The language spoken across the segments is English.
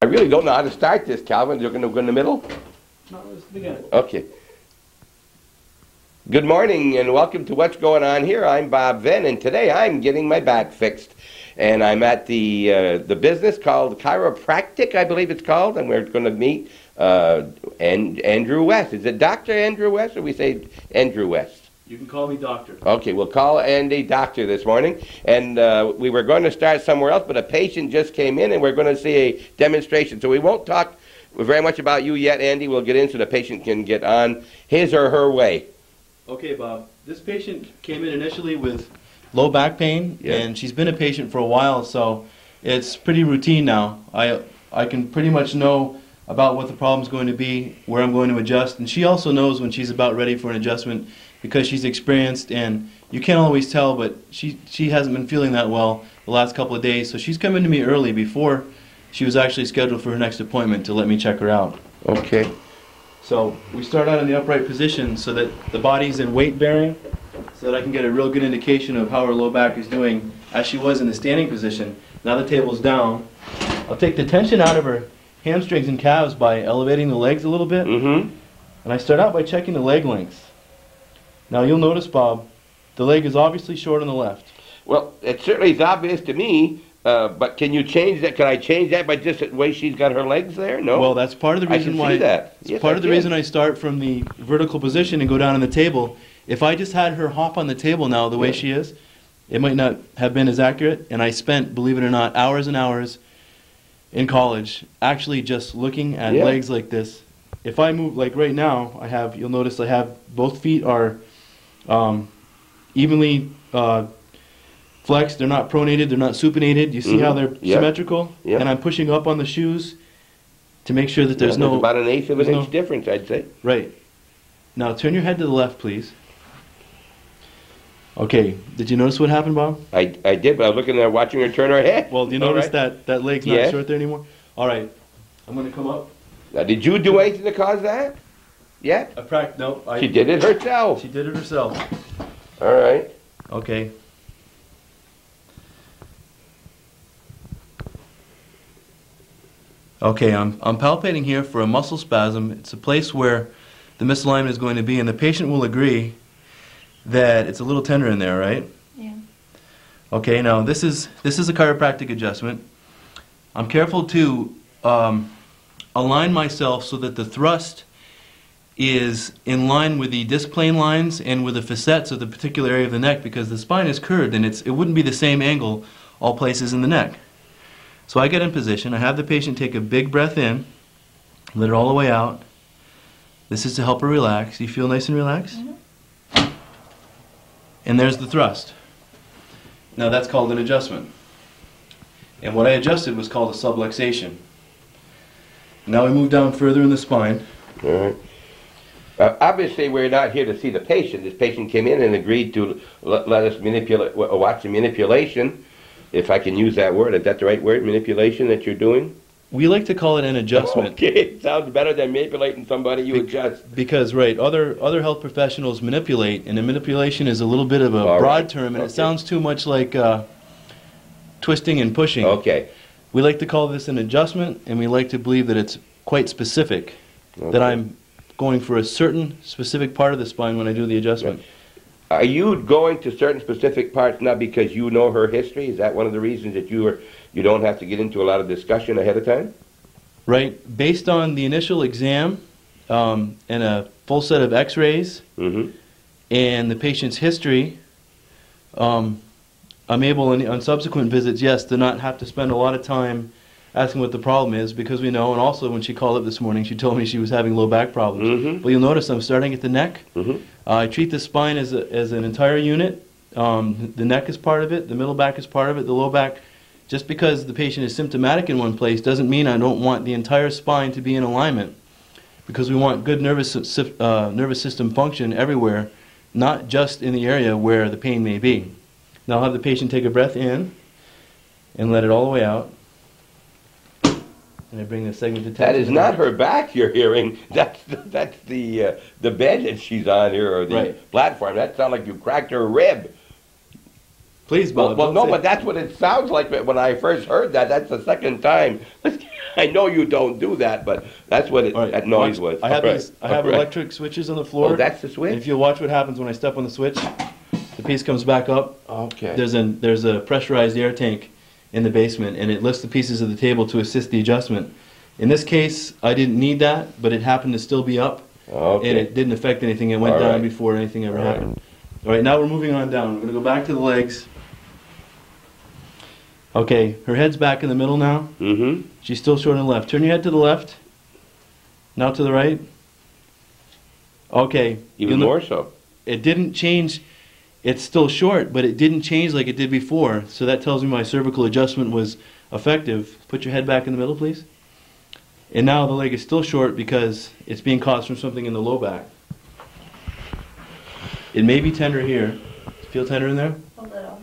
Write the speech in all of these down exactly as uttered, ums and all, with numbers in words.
I really don't know how to start this, Calvin. You're going to go in the middle? No, let's begin. Okay. Good morning and welcome to What's Going On Here. I'm Bob Venn, and today I'm getting my back fixed. And I'm at the uh, the business called Chiropractic, I believe it's called, and we're going to meet uh, and Andrew West. Is it Doctor Andrew West, or we say Andrew West? You can call me doctor. Okay, we'll call Andy doctor this morning. And uh, we were going to start somewhere else, but a patient just came in, and we're going to see a demonstration. So we won't talk very much about you yet, Andy. We'll get in so the patient can get on his or her way. Okay, Bob. This patient came in initially with low back pain, yeah. and she's been a patient for a while, so it's pretty routine now. I, I can pretty much know about what the problem's going to be, where I'm going to adjust, and she also knows when she's about ready for an adjustment because she's experienced, and you can't always tell, but she, she hasn't been feeling that well the last couple of days, so she's coming to me early before she was actually scheduled for her next appointment to let me check her out. Okay. So we start out in the upright position so that the body's in weight bearing, so that I can get a real good indication of how her low back is doing as she was in the standing position. Now the table's down. I'll take the tension out of her hamstrings and calves by elevating the legs a little bit. Mm-hmm. And I start out by checking the leg lengths. Now you'll notice, Bob, the leg is obviously short on the left. Well, it certainly is obvious to me, uh, but can you change that? Can I change that by just the way she's got her legs there? No? Well, that's part of the reason I can why. see that. It's Yes, part I of the can. reason I start from the vertical position and go down on the table. If I just had her hop on the table now the way Yeah. she is, it might not have been as accurate. And I spent, believe it or not, hours and hours in college actually just looking at Yeah. legs like this. If I move, like right now, I have, you'll notice I have, both feet are um, evenly uh, flexed. They're not pronated, they're not supinated. You see Mhm. how they're Yep. symmetrical? Yep. And I'm pushing up on the shoes to make sure that there's Yeah, no... about an eighth of an there's inch no- difference, I'd say. Right. Now turn your head to the left, please. Okay, did you notice what happened, Bob? I, I did, but I was looking at watching her turn her head. Well, do you All notice right. that that leg's not Yes. short there anymore? All right, I'm going to come up. Now, did you do anything to cause that? Yeah? I pract no, I, She did it herself. She did it herself. All right. Okay. Okay, I'm, I'm palpating here for a muscle spasm. It's a place where the misalignment is going to be, and the patient will agree that it's a little tender in there, right? Yeah. Okay, now this is this is a chiropractic adjustment. I'm careful to um, align myself so that the thrust is in line with the disc plane lines and with the facets of the particular area of the neck, because the spine is curved and it's it wouldn't be the same angle all places in the neck. So I get in position, I have the patient take a big breath in, let it all the way out. This is to help her relax. You feel nice and relaxed? Mm-hmm. And there's the thrust. Now that's called an adjustment. And what I adjusted was called a subluxation. Now we move down further in the spine. All right. Uh, obviously, we're not here to see the patient. This patient came in and agreed to let, let us manipulate, watch the manipulation, if I can use that word. Is that the right word, manipulation, that you're doing? We like to call it an adjustment. Okay, it sounds better than manipulating somebody. You Be- adjust. Because, right, other other health professionals manipulate, and the manipulation is a little bit of a All broad right. term, and Okay. it sounds too much like uh, twisting and pushing. Okay. We like to call this an adjustment, and we like to believe that it's quite specific, Okay. that I'm going for a certain specific part of the spine when I do the adjustment. Are you going to certain specific parts not because you know her history? Is that one of the reasons that you are you don't have to get into a lot of discussion ahead of time? Right, based on the initial exam um, and a full set of x-rays Mm-hmm. and the patient's history, um, I'm able in, on subsequent visits, yes, to not have to spend a lot of time asking what the problem is, because we know, and also when she called up this morning, she told me she was having low back problems. Mhm. But you'll notice I'm starting at the neck. Mm-hmm. Uh, I treat the spine as, a, as an entire unit. Um, the neck is part of it, the middle back is part of it, the low back. Just because the patient is symptomatic in one place doesn't mean I don't want the entire spine to be in alignment, because we want good nervous, sy- uh, nervous system function everywhere, not just in the area where the pain may be. Now I'll have the patient take a breath in and let it all the way out. And I bring the segmented That tension is not back. her back you're hearing. That's the, that's the uh, the bed that she's on here, or the Right. platform. That sounds like you cracked her rib. Please, Bob. Well, well don't no, say- but that's what it sounds like when I first heard that. That's the second time. I know you don't do that, but that's what it, All right, that noise watch. was. I have All right, these, I have all right. electric switches on the floor. Oh, that's the switch? And if you watch what happens when I step on the switch, the piece comes back up. Okay. There's a, there's a pressurized air tank in the basement, and it lifts the pieces of the table to assist the adjustment. In this case, I didn't need that, but it happened to still be up, Okay. and it didn't affect anything. It went All down right. before anything ever All right. happened. All right, now we're moving on down. We're going to go back to the legs. Okay, her head's back in the middle now. Mm-hmm. She's still short on the left. Turn your head to the left. Now to the right. Okay. Even you'll more no- so. It didn't change. It's still short, but it didn't change like it did before. So that tells me my cervical adjustment was effective. Put your head back in the middle, please. And now the leg is still short because it's being caused from something in the low back. It may be tender here. Feel tender in there? A little.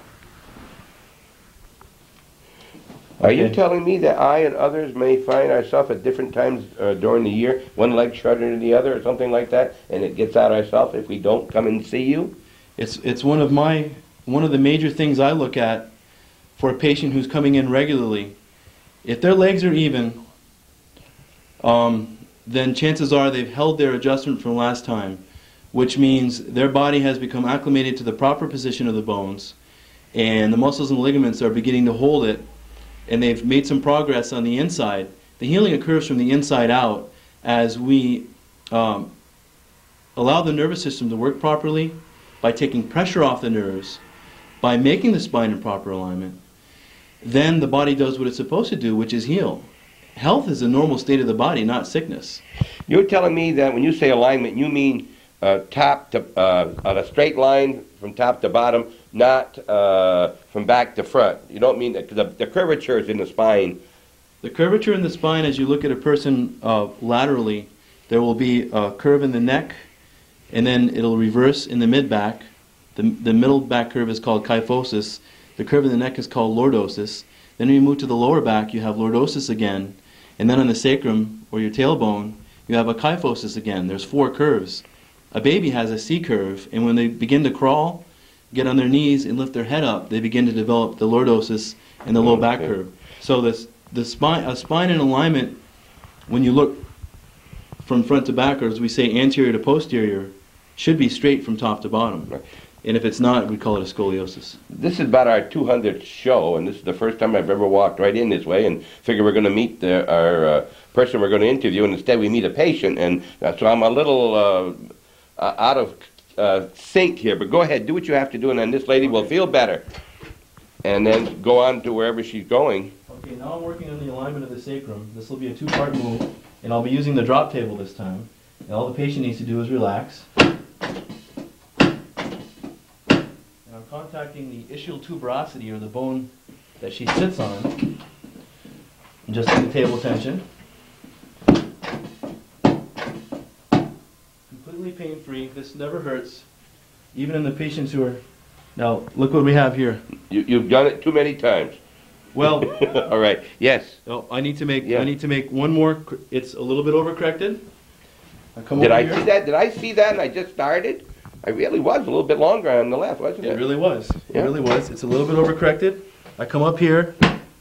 Are you Okay. telling me that I and others may find ourselves at different times uh, during the year, one leg shorter than the other or something like that, and it gets out ourselves if we don't come and see you? It's it's one of my one of the major things I look at for a patient who's coming in regularly. If their legs are even, um, then chances are they've held their adjustment from last time, which means their body has become acclimated to the proper position of the bones, and the muscles and ligaments are beginning to hold it, and they've made some progress on the inside. The healing occurs from the inside out as we um, allow the nervous system to work properly by taking pressure off the nerves, by making the spine in proper alignment. Then the body does what it's supposed to do, which is heal. Health is a normal state of the body, not sickness. You're telling me that when you say alignment, you mean uh, top to, uh, on a straight line from top to bottom, not uh, from back to front. You don't mean that, 'cause the, the curvature is in the spine. The curvature in the spine, as you look at a person uh, laterally, there will be a curve in the neck, and then it'll reverse in the mid-back. The, the middle back curve is called kyphosis. The curve in the neck is called lordosis. Then when you move to the lower back, you have lordosis again. And then on the sacrum, or your tailbone, you have a kyphosis again. There's four curves. A baby has a C curve, and when they begin to crawl, get on their knees and lift their head up, they begin to develop the lordosis and the low back Okay. curve. So this, the spine, a spine in alignment, when you look from front to back, or as we say anterior to posterior, should be straight from top to bottom. Right. And if it's not, we call it a scoliosis. This is about our two hundredth show, and this is the first time I've ever walked right in this way and figure we're going to meet the, our uh, person we're going to interview, and instead we meet a patient, and uh, so I'm a little uh, uh, out of uh, sync here, but go ahead, do what you have to do, and then this lady will feel better, and then go on to wherever she's going. Okay, now I'm working on the alignment of the sacrum. This will be a two-part move, and I'll be using the drop table this time. And all the patient needs to do is relax. And I'm contacting the ischial tuberosity, or the bone that she sits on, adjusting the table tension. Completely pain-free. This never hurts, even in the patients who are... Now, look what we have here. You, you've done it too many times. Well, All right, yes. oh, I need to make Yeah. I need to make one more. cr- It's a little bit overcorrected. I come Did over I here. see that? Did I see that and I just started? I really was a little bit longer on the left, wasn't it? It really was. Yeah. It really was. It's a little bit overcorrected. I come up here,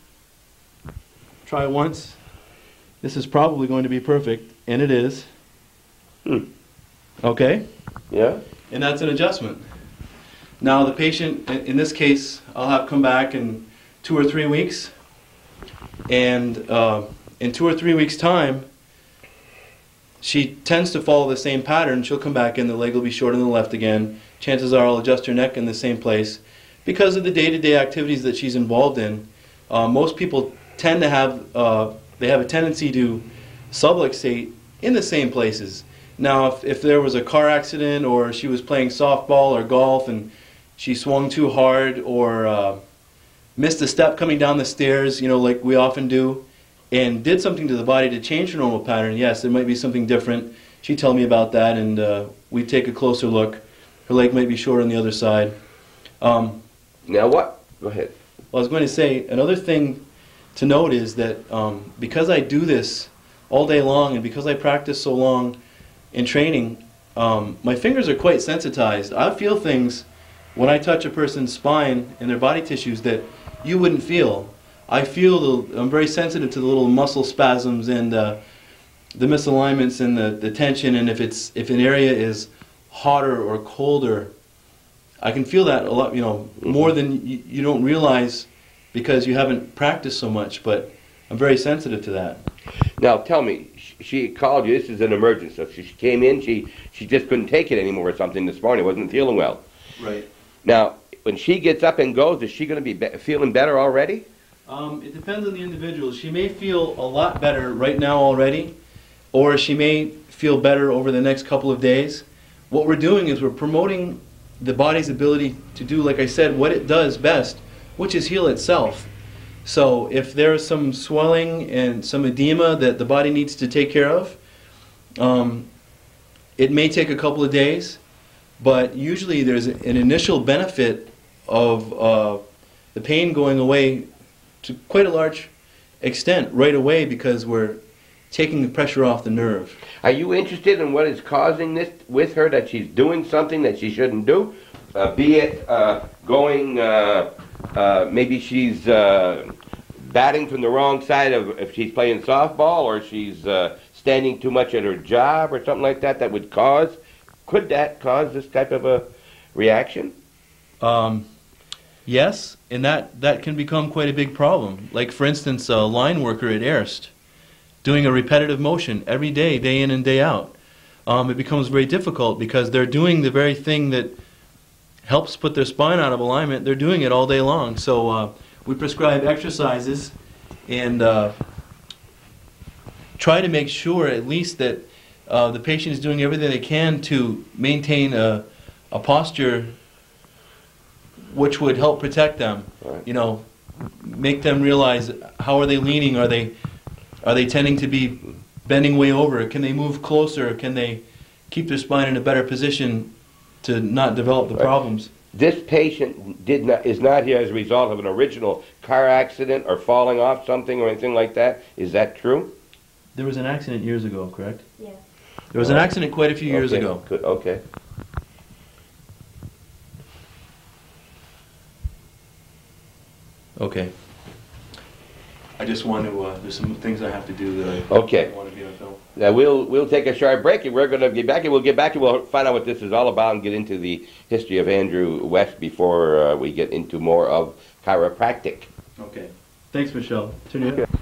try once. This is probably going to be perfect, and it is. Hmm. Okay? Yeah? And that's an adjustment. Now the patient, in in this case, I'll have come back in two or three weeks, and uh, in two or three weeks' time, she tends to follow the same pattern. She'll come back in, the leg will be short on the left again. Chances are I'll adjust her neck in the same place. Because of the day-to-day activities that she's involved in, uh, most people tend to have, uh, they have a tendency to subluxate in the same places. Now, if, if there was a car accident, or she was playing softball or golf and she swung too hard, or uh, missed a step coming down the stairs, you know, like we often do, and did something to the body to change her normal pattern, yes, there might be something different. She'd tell me about that, and uh, we'd take a closer look. Her leg might be short on the other side. Um, Now what? Go ahead. well, I was going to say, another thing to note is that um, because I do this all day long, and because I practice so long in training, um, my fingers are quite sensitized. I feel things when I touch a person's spine and their body tissues that you wouldn't feel. I feel the, I'm very sensitive to the little muscle spasms and uh, the misalignments and the, the tension, and if it's if an area is hotter or colder, I can feel that a lot, you know, more than you, you don't realize because you haven't practiced so much, but I'm very sensitive to that. Now, tell me, she called you, this is an emergency, so she came in, she, she just couldn't take it anymore or something this morning, wasn't feeling well. Right. Now, when she gets up and goes, is she going to be, be feeling better already? Um, it depends on the individual. She may feel a lot better right now already, or she may feel better over the next couple of days. What we're doing is we're promoting the body's ability to do, like I said, what it does best, which is heal itself. So if there's some swelling and some edema that the body needs to take care of, um, it may take a couple of days, but usually there's an initial benefit of uh, the pain going away to quite a large extent right away because we're taking the pressure off the nerve. Are you interested in what is causing this with her, that she's doing something that she shouldn't do? Uh, be it uh, going, uh, uh, maybe she's uh, batting from the wrong side of, if she's playing softball, or she's uh, standing too much at her job or something like that, that would cause, could that cause this type of a reaction? Um, yes, and that, that can become quite a big problem. Like, for instance, a line worker at Erst, doing a repetitive motion every day, day in and day out. Um, it becomes very difficult because they're doing the very thing that helps put their spine out of alignment. They're doing it all day long. So uh, we prescribe exercises and uh, try to make sure at least that uh, the patient is doing everything they can to maintain a, a posture which would help protect them. Right. You know, make them realize, how are they leaning? Are they Are they tending to be bending way over? Can they move closer? Can they keep their spine in a better position to not develop the Right. problems? This patient did not is not here as a result of an original car accident or falling off something or anything like that. Is that true? There was an accident years ago, correct? Yeah. There was an accident quite a few years Okay, ago. good, okay. Okay. I just want to, uh, there's some things I have to do that I Okay. want to be on film. Now we'll we'll take a short break, and we're going to get back, and we'll get back and we'll find out what this is all about and get into the history of Andrew West before uh, we get into more of chiropractic. Okay. Thanks, Michelle. Turn it up.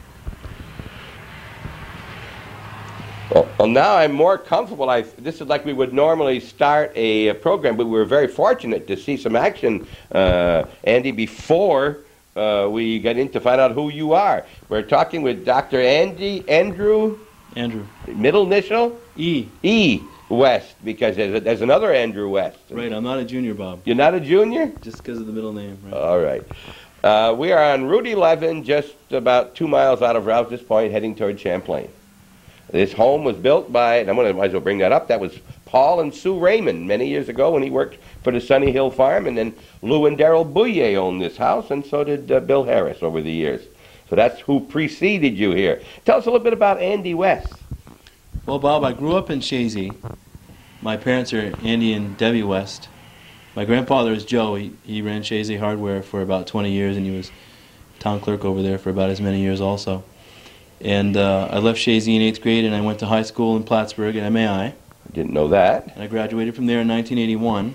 Well, well, now I'm more comfortable. I this is like we would normally start a, a program, but we were very fortunate to see some action, uh, Andy, before uh, we got in to find out who you are. We're talking with Doctor Andy Andrew. Andrew. Middle initial? E. E. West, because there's, a, there's another Andrew West. Right, I'm not a junior, Bob. You're not a junior? Just because of the middle name, right? All right. Uh, we are on Route eleven, just about two miles out of Rouse's Point, heading toward Champlain. This home was built by, and I'm going to might as well bring that up, that was Paul and Sue Raymond many years ago when he worked for the Sunny Hill Farm, and then Lou and Darrell Bouye owned this house, and so did uh, Bill Harris over the years. So that's who preceded you here. Tell us a little bit about Andy West. Well, Bob, I grew up in Chazy. My parents are Andy and Debbie West. My grandfather is Joe. He, he ran Chazy Hardware for about twenty years, and he was town clerk over there for about as many years also. And uh, I left Chazy in eighth grade, and I went to high school in Plattsburgh at M A I. I didn't know that. And I graduated from there in nineteen eighty-one.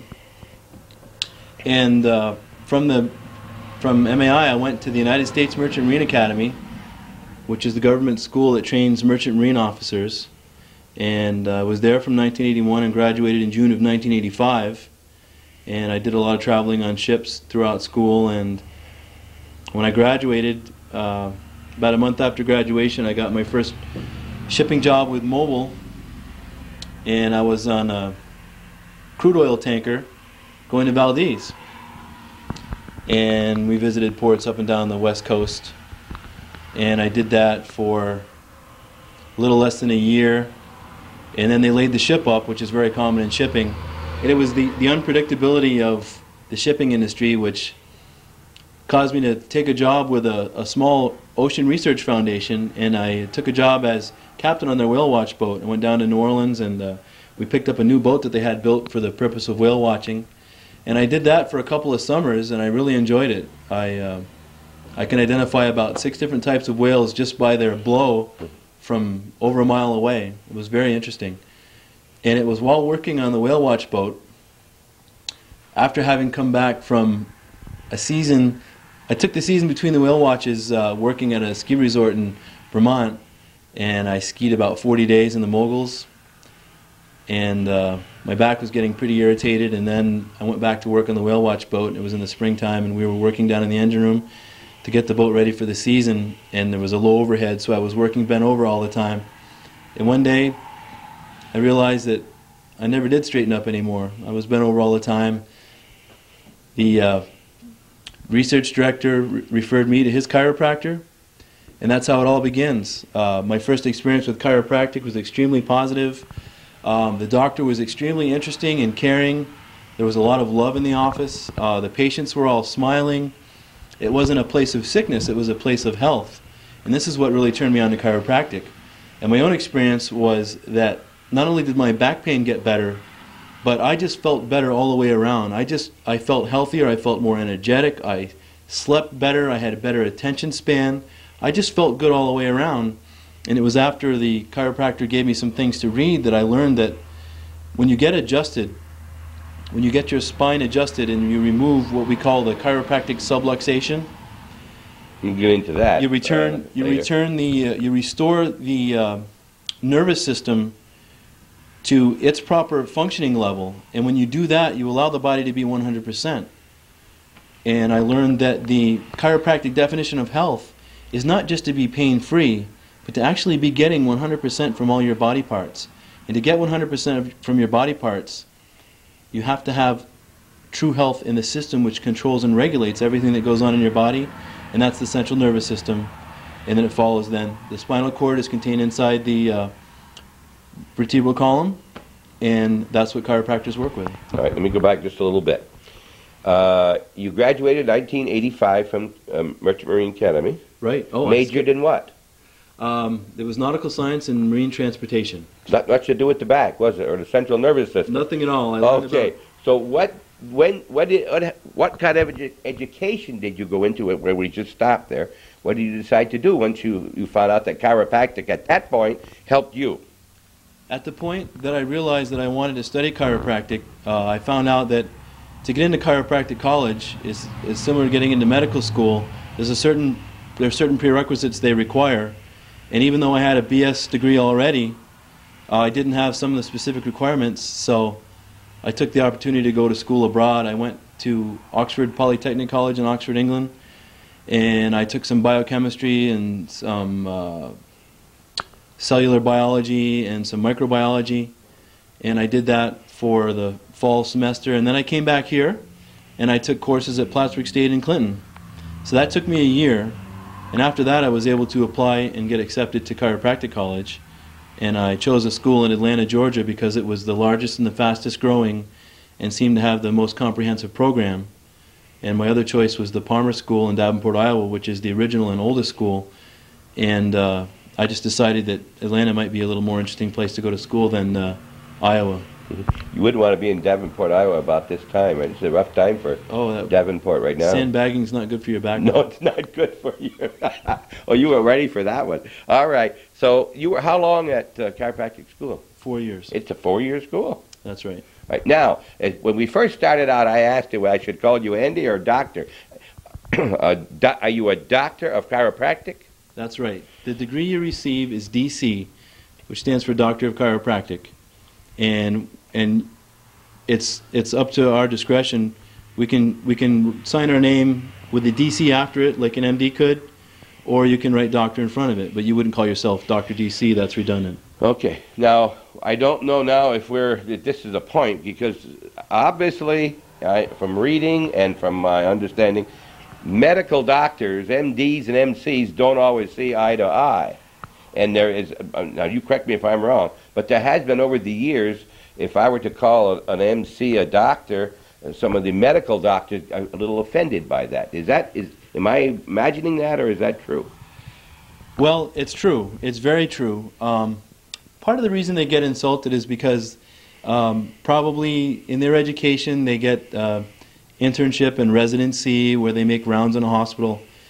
And uh, from the from M A I, I went to the United States Merchant Marine Academy, which is the government school that trains merchant marine officers. And I uh, was there from nineteen eighty-one and graduated in June of nineteen eighty-five. And I did a lot of traveling on ships throughout school. And when I graduated, uh, about a month after graduation, I got my first shipping job with Mobil. And I was on a crude oil tanker going to Valdez. And we visited ports up and down the west coast. And I did that for a little less than a year. And then they laid the ship up, which is very common in shipping. And it was the, the unpredictability of the shipping industry which caused me to take a job with a, a small ocean research foundation. And I took a job as captain on their whale watch boat. I went down to New Orleans, and uh, we picked up a new boat that they had built for the purpose of whale watching. And I did that for a couple of summers, and I really enjoyed it. I uh, I can identify about six different types of whales just by their blow from over a mile away. It was very interesting. And it was while working on the whale watch boat, after having come back from a season, I took the season between the whale watches uh, working at a ski resort in Vermont, and I skied about forty days in the moguls, and uh, my back was getting pretty irritated, and then I went back to work on the whale watch boat, and it was in the springtime, and we were working down in the engine room to get the boat ready for the season, and there was a low overhead, so I was working bent over all the time. And one day, I realized that I never did straighten up anymore. I was bent over all the time. The uh, research director re referred me to his chiropractor, and that's how it all begins. Uh, my first experience with chiropractic was extremely positive. Um, the doctor was extremely interesting and caring. There was a lot of love in the office. Uh, the patients were all smiling. It wasn't a place of sickness, it was a place of health. And this is what really turned me on to chiropractic. And my own experience was that not only did my back pain get better, but I just felt better all the way around. I just, I felt healthier, I felt more energetic, I slept better, I had a better attention span. I just felt good all the way around. And it was after the chiropractor gave me some things to read that I learned that when you get adjusted, when you get your spine adjusted and you remove what we call the chiropractic subluxation, you get into that. You return, uh, you return the, uh, you restore the uh, nervous system to its proper functioning level, and when you do that, you allow the body to be one hundred percent. And I learned that the chiropractic definition of health is not just to be pain-free, but to actually be getting one hundred percent from all your body parts. And to get one hundred percent from your body parts, you have to have true health in the system which controls and regulates everything that goes on in your body, and that's the central nervous system. And then it follows then. The spinal cord is contained inside the uh, vertebral column, and that's what chiropractors work with. All right, let me go back just a little bit. Uh, you graduated in nineteen eighty-five from um, Merchant Marine Academy. Right. Oh, Majored in what? Um, there was nautical science and marine transportation. Not much to do with the back, was it, or the central nervous system? Nothing at all. I learned okay. about So what, when, what, did, what, what kind of edu education did you go into it? Where we just stopped there. What did you decide to do once you you found out that chiropractic at that point helped you? At the point that I realized that I wanted to study chiropractic, uh, I found out that to get into chiropractic college is, is similar to getting into medical school. There's a certain, there are certain prerequisites they require, and even though I had a B S degree already, uh, I didn't have some of the specific requirements, so I took the opportunity to go to school abroad. I went to Oxford Polytechnic College in Oxford, England, and I took some biochemistry and some uh, cellular biology and some microbiology, and I did that for the fall semester, and then I came back here and I took courses at Plattsburgh State in Clinton. So that took me a year, and after that I was able to apply and get accepted to chiropractic college, and I chose a school in Atlanta, Georgia because it was the largest and the fastest growing and seemed to have the most comprehensive program. And my other choice was the Palmer School in Davenport, Iowa, which is the original and oldest school, and uh, I just decided that Atlanta might be a little more interesting place to go to school than uh, Iowa. You wouldn't want to be in Davenport, Iowa about this time, right? It's a rough time for oh, that, Davenport right now. Sandbagging's not good for your back. No, it's not good for you. Oh, you were ready for that one. All right. So you were how long at uh, chiropractic school? Four years. It's a four-year school. That's right. Right. Now, as, when we first started out, I asked you, I should call you Andy or doctor. uh, do, are you a doctor of chiropractic? That's right. The degree you receive is D C, which stands for Doctor of Chiropractic, and and it's it's up to our discretion. We can we can sign our name with the D C after it, like an M D could, or you can write doctor in front of it. But you wouldn't call yourself Doctor D C. That's redundant. Okay. Now I don't know now if we're if this is a point because obviously I, from reading and from my understanding, medical doctors, M Ds and M Cs don't always see eye to eye. And there is, now you correct me if I'm wrong, but there has been over the years, if I were to call an M C a doctor, some of the medical doctors are a little offended by that. Is that, is, am I imagining that, or is that true? Well, it's true. It's very true. Um, part of the reason they get insulted is because um, probably in their education they get uh, internship and residency where they make rounds in a hospital.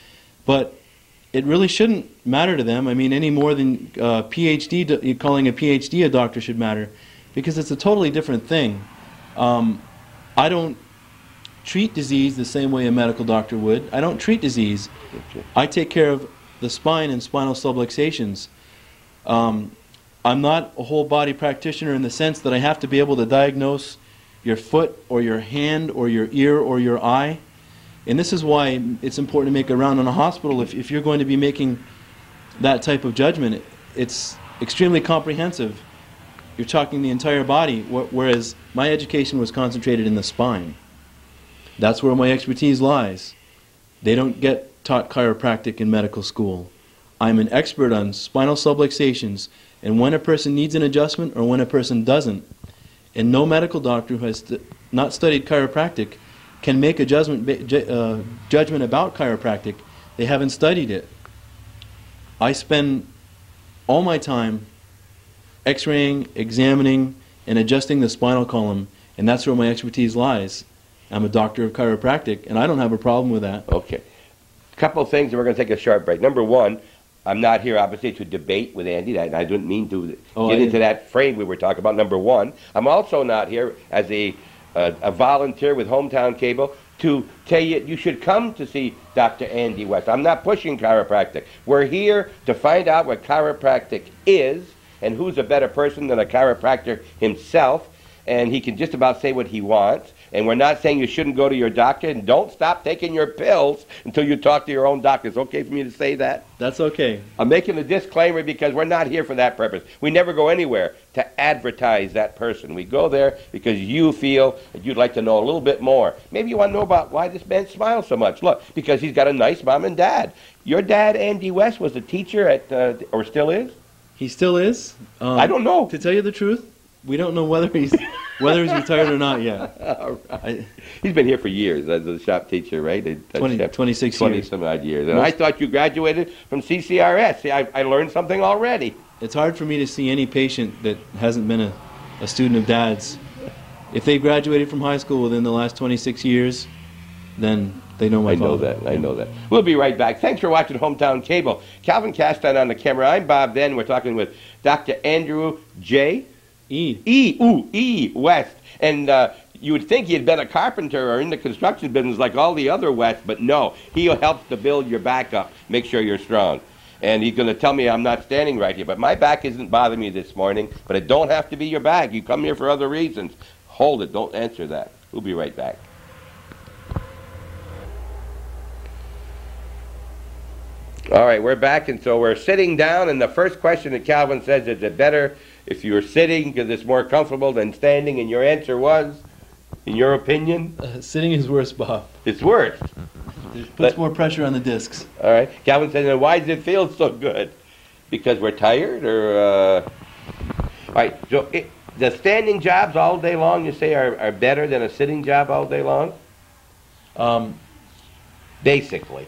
but it really shouldn't matter to them. I mean, any more than uh, PhD, do, calling a PhD a doctor should matter, because it's a totally different thing. Um, I don't treat disease the same way a medical doctor would. I don't treat disease. Okay. I take care of the spine and spinal subluxations. Um, I'm not a whole body practitioner in the sense that I have to be able to diagnose your foot or your hand or your ear or your eye. And this is why it's important to make a round in a hospital. If, if you're going to be making that type of judgment, it, it's extremely comprehensive. You're talking the entire body, wh whereas my education was concentrated in the spine. That's where my expertise lies. They don't get taught chiropractic in medical school. I'm an expert on spinal subluxations and when a person needs an adjustment or when a person doesn't. And no medical doctor who has st not studied chiropractic can make a judgment, uh, judgment about chiropractic. They haven't studied it. I spend all my time x-raying, examining, and adjusting the spinal column, and that's where my expertise lies. I'm a doctor of chiropractic, and I don't have a problem with that. Okay. A couple of things, and we're going to take a short break. Number one, I'm not here, obviously, to debate with Andy. I, I didn't mean to oh, get into that frame we were talking about, number one. I'm also not here as a, uh, a volunteer with Hometown Cable to tell you you should come to see Doctor Andy West. I'm not pushing chiropractic. We're here to find out what chiropractic is and who's a better person than a chiropractor himself. And he can just about say what he wants. And we're not saying you shouldn't go to your doctor, and don't stop taking your pills until you talk to your own doctor. It's okay for me to say that? That's okay. I'm making a disclaimer because we're not here for that purpose. We never go anywhere to advertise that person. We go there because you feel that you'd like to know a little bit more. Maybe you want to know about why this man smiles so much. Look, because he's got a nice mom and dad. Your dad, Andy West, was a teacher at, uh, or still is? He still is. Um, I don't know. To tell you the truth, we don't know whether he's whether he's retired or not yet. All right. I, he's been here for years as a shop teacher, right? twenty, twenty-six twenty years. some odd years. And Most, I thought you graduated from C C R S. See, I, I learned something already. It's hard for me to see any patient that hasn't been a, a student of Dad's. If they graduated from high school within the last twenty-six years, then they know my I know father. that. I know that. We'll be right back. Thanks for watching Hometown Cable. Calvin Castan on the camera. I'm Bob Venn. We're talking with Doctor Andrew J. E. E. Ooh, E. West. And uh, you would think he had been a carpenter or in the construction business like all the other West, but no. He helps to build your back up, make sure you're strong. And he's going to tell me I'm not standing right here. But my back isn't bothering me this morning, but it don't have to be your back. You come here for other reasons. Hold it. Don't answer that. We'll be right back. All right, we're back, and so we're sitting down, and the first question that Calvin says, is it better if you're sitting because it's more comfortable than standing? And your answer was, in your opinion? Uh, sitting is worse, Bob. It's worse. It puts But, more pressure on the discs. all right. Calvin says, and why does it feel so good? Because we're tired, or... Uh... All right, so it, the standing jobs all day long, you say, are, are better than a sitting job all day long? Um, Basically.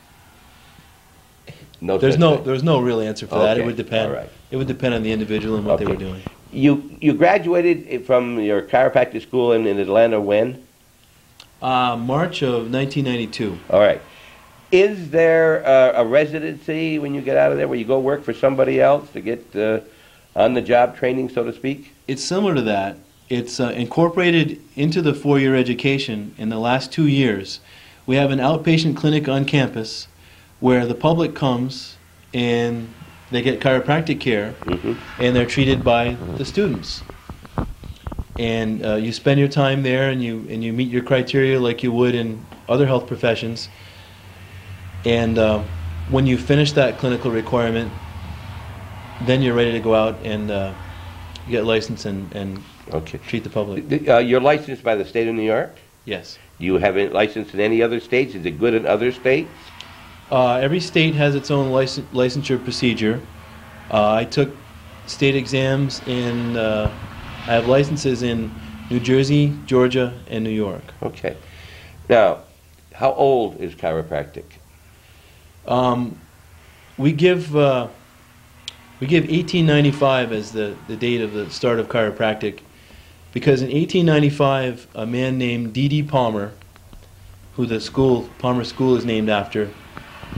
No there's such no thing. there's no real answer for that. Okay, It would depend. all right. It would depend on the individual and what Okay. they were doing. You you graduated from your chiropractic school in, in Atlanta when? Uh, March of nineteen ninety-two. All right. Is there a, a residency when you get out of there where you go work for somebody else to get uh, on-the-job training, so to speak? It's similar to that. It's uh, incorporated into the four-year education in the last two years. We have an outpatient clinic on campus where the public comes and they get chiropractic care, Mm-hmm. and they're treated by the students. And uh, you spend your time there, and you and you meet your criteria like you would in other health professions. And uh, when you finish that clinical requirement, then you're ready to go out and uh, get licensed and, and Okay. treat the public. Uh, you're licensed by the state of New York? Yes. Do you have a license in any other states? Is it good in other states? Uh, every state has its own licen licensure procedure. Uh, I took state exams in, uh, I have licenses in New Jersey, Georgia, and New York. Okay. Now, how old is chiropractic? Um, we give uh, we give eighteen ninety-five as the, the date of the start of chiropractic, because in eighteen ninety-five a man named D D Palmer, who the school Palmer School is named after,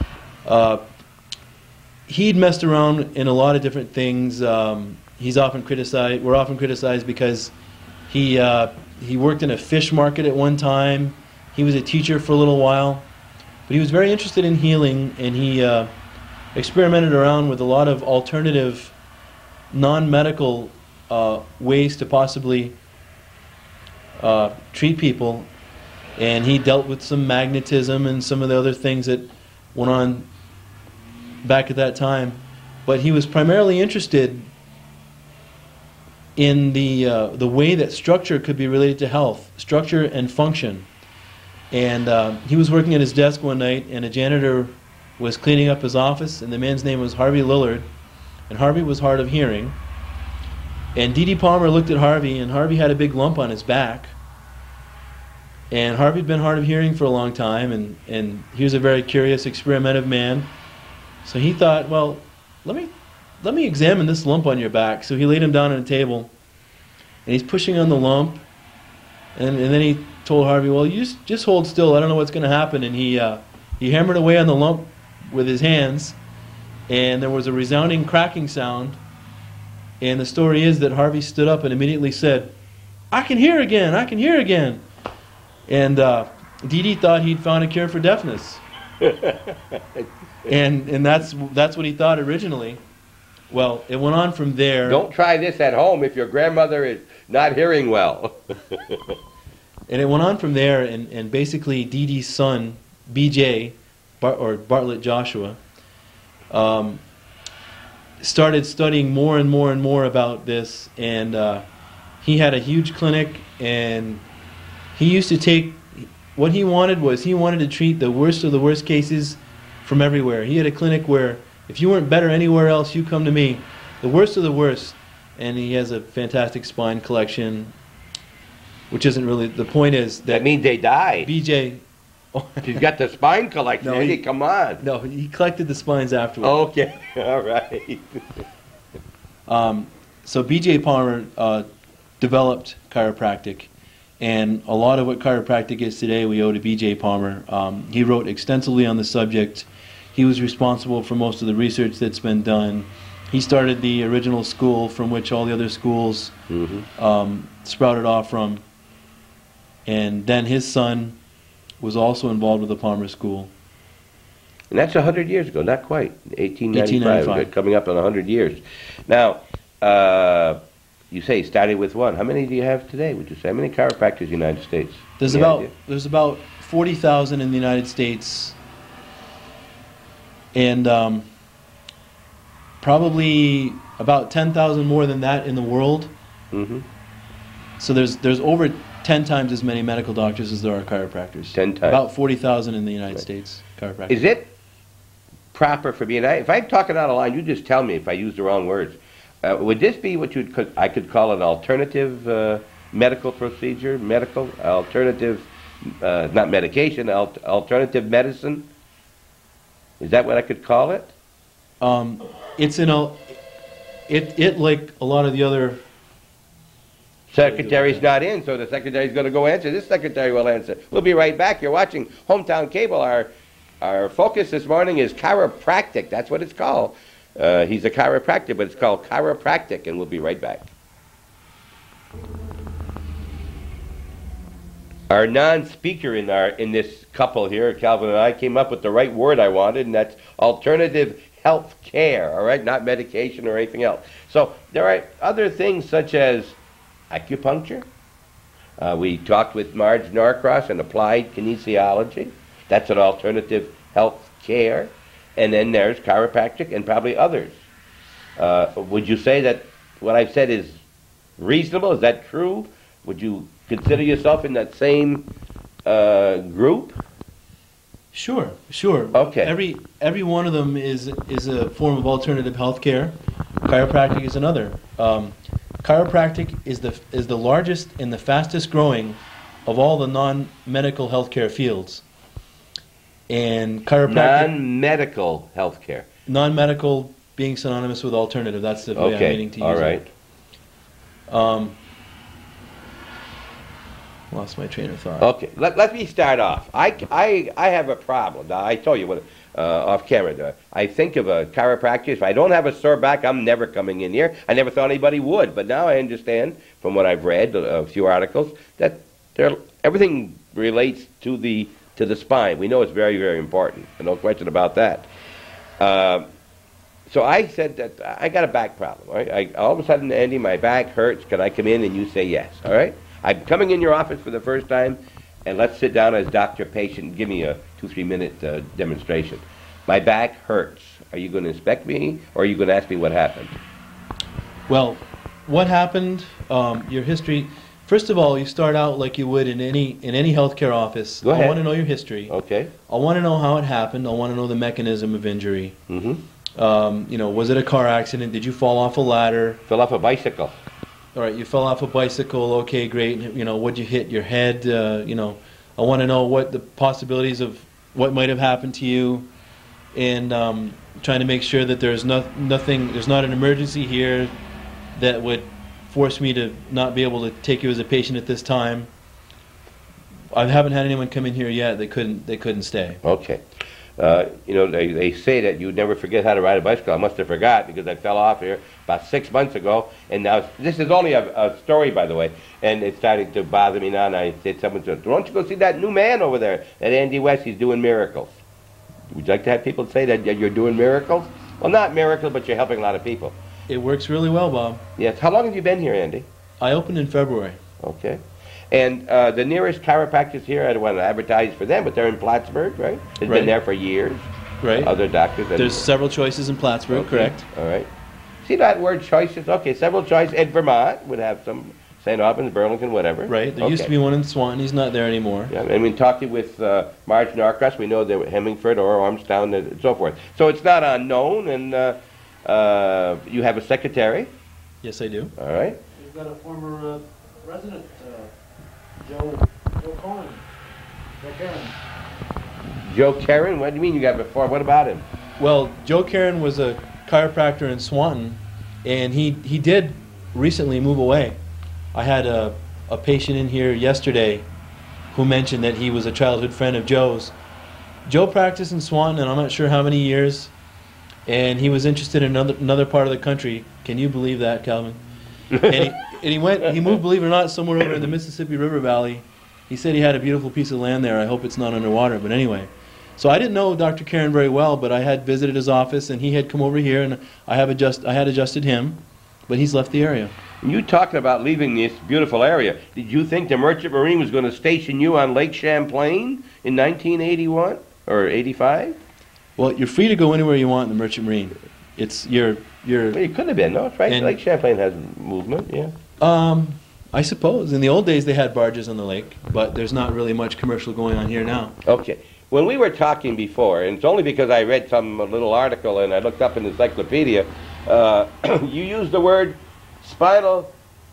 Uh, he'd messed around in a lot of different things. Um, he's often criticized. We're often criticized because he uh, he worked in a fish market at one time. He was a teacher for a little while, but he was very interested in healing, and he uh, experimented around with a lot of alternative, non-medical uh, ways to possibly uh, treat people. And he dealt with some magnetism and some of the other things that went on back at that time. But he was primarily interested in the uh, the way that structure could be related to health, structure and function. And uh, he was working at his desk one night, and a janitor was cleaning up his office, and the man's name was Harvey Lillard, and Harvey was hard of hearing. And Dee Dee Palmer looked at Harvey, and Harvey had a big lump on his back. And Harvey'd been hard of hearing for a long time, and, and he was a very curious, experimentative man. So he thought, well, let me let me examine this lump on your back. So he laid him down on a table, and he's pushing on the lump, and, and then he told Harvey, well, you just, just hold still, I don't know what's going to happen. And he, uh, he hammered away on the lump with his hands, and there was a resounding cracking sound. And the story is that Harvey stood up and immediately said, I can hear again, I can hear again. And uh, Dee Dee thought he'd found a cure for deafness. and and that's that's what he thought originally. Well, it went on from there. Don't try this at home if your grandmother is not hearing well. And it went on from there, and, and basically Dee Dee's son, B J, Bar or Bartlett Joshua, um, started studying more and more and more about this, and uh, he had a huge clinic, and he used to take, what he wanted was, he wanted to treat the worst of the worst cases from everywhere. He had a clinic where if you weren't better anywhere else, you come to me. The worst of the worst. And he has a fantastic spine collection, which isn't really, the point is that... That means they died. B J... He's got the spine collection. No, he, he, come on. No, he collected the spines afterwards. Okay, all right. um, so B J Palmer uh, developed chiropractic. And a lot of what chiropractic is today we owe to B J Palmer. Um, he wrote extensively on the subject. He was responsible for most of the research that's been done. He started the original school from which all the other schools mm-hmm. um, sprouted off from. And then his son was also involved with the Palmer School. And that's one hundred years ago, not quite. eighteen ninety-five, eighteen ninety-five. Coming up on one hundred years. Now, uh, you say started with one. How many do you have today, would you say? How many chiropractors in the United States? There's Any about idea? there's about forty thousand in the United States, and um, probably about ten thousand more than that in the world. Mm-hmm. So there's there's over ten times as many medical doctors as there are chiropractors. Ten times. About forty thousand in the United Right. States chiropractors. Is it proper for me, and I, if I'm talking out of line, you just tell me if I use the wrong words. Uh, would this be what you could I could call an alternative uh, medical procedure, medical alternative, uh, not medication, al alternative medicine? Is that what I could call it? Um, it's in a it it like a lot of the other. Secretary's not in, so the secretary's going to go answer. This secretary will answer. We'll be right back. You're watching Hometown Cable. Our our focus this morning is chiropractic. That's what it's called. Uh, he's a chiropractor, but it's called chiropractic, and we'll be right back. Our non-speaker in our in this couple here, Calvin and I, came up with the right word I wanted, and that's alternative health care, all right? Not medication or anything else. So there are other things such as acupuncture. Uh, we talked with Marge Norcross and applied kinesiology. That's an alternative health care. And then there's chiropractic and probably others. Uh, would you say that what I've said is reasonable? Is that true? Would you consider yourself in that same uh, group? Sure, sure. Okay. Every every one of them is is a form of alternative health care. Chiropractic is another. Um, chiropractic is the is the largest and the fastest growing of all the non-medical healthcare fields. And chiropractic... Non-medical health care. Non-medical being synonymous with alternative. That's the way okay. I'm meaning to use all right. it. Um, lost my train of thought. Okay, let, let me start off. I, I, I have a problem. Now, I told you what, uh, off camera. I think of a chiropractor. If I don't have a sore back, I'm never coming in here. I never thought anybody would, but now I understand from what I've read, a few articles, that they're, everything relates to the to the spine. We know it's very, very important. No question about that. Uh, so I said that I got a back problem. Right? I, all of a sudden, Andy, my back hurts. Can I come in? And you say yes. All right. I'm coming in your office for the first time, and let's sit down as doctor-patient. Give me a two, three-minute uh, demonstration. My back hurts. Are you going to inspect me, or are you going to ask me what happened? Well, what happened? Um, your history. First of all, you start out like you would in any in any healthcare office. Go ahead. I want to know your history. Okay. I want to know how it happened. I want to know the mechanism of injury. Mm-hmm. Um, you know, was it a car accident? Did you fall off a ladder? Fell off a bicycle. All right, you fell off a bicycle. Okay, great. You know, what'd you hit? Your head? Uh, you know, I want to know what the possibilities of what might have happened to you, and um, trying to make sure that there's no, nothing. There's not an emergency here that would force me to not be able to take you as a patient at this time. I haven't had anyone come in here yet. They couldn't. They couldn't stay. Okay. Uh, you know, they, they say that you never forget how to ride a bicycle. I must have forgot because I fell off here about six months ago. And now, this is only a, a story, by the way, and it's starting to bother me now. And I said, someone said, why don't you go see that new man over there, that Andy West, he's doing miracles. Would you like to have people say that you're doing miracles? Well, not miracles, but you're helping a lot of people. It works really well, Bob. Yes. How long have you been here, Andy? I opened in February. Okay. And uh, the nearest chiropractors here, I don't want to advertise for them, but they're in Plattsburgh, right? It's Right. been there for years. Right. Other doctors. There's several choices in Plattsburgh, Okay. correct? All right. See that word choices? Okay, several choices. And Vermont would have some, Saint Albans, Burlington, whatever. Right. There okay. used to be one in Swanton. He's not there anymore. Yeah, and we talked with uh, Marge Norcross. We know they're Hemingford or Ormstown and so forth. So it's not unknown, and uh, uh, you have a secretary. Yes, I do. All right. You've got a former uh, resident, uh, Joe, Joe Cohen, Joe Karen. Joe Karen? What do you mean you got before? What about him? Well, Joe Karen was a chiropractor in Swanton, and he, he did recently move away. I had a, a patient in here yesterday who mentioned that he was a childhood friend of Joe's. Joe practiced in Swanton, and I'm not sure how many years, and he was interested in another, another part of the country. Can you believe that, Calvin? and, he, and he went, he moved, believe it or not, somewhere over in the Mississippi River Valley. He said he had a beautiful piece of land there. I hope it's not underwater, but anyway. So I didn't know Doctor Karen very well, but I had visited his office, and he had come over here, and I have adjust, I had adjusted him, but he's left the area. You talking about leaving this beautiful area. Did you think the Merchant Marine was going to station you on Lake Champlain in nineteen eighty-one or eighty-five? Well, you're free to go anywhere you want in the Merchant Marine. It's you're you're. Well, you could have been, no? It's right. And- Lake Champlain has movement, yeah. Um, I suppose in the old days they had barges on the lake, but there's not really much commercial going on here now. Okay. When we were talking before, and it's only because I read some little article and I looked up in the encyclopedia, uh, you used the word spinal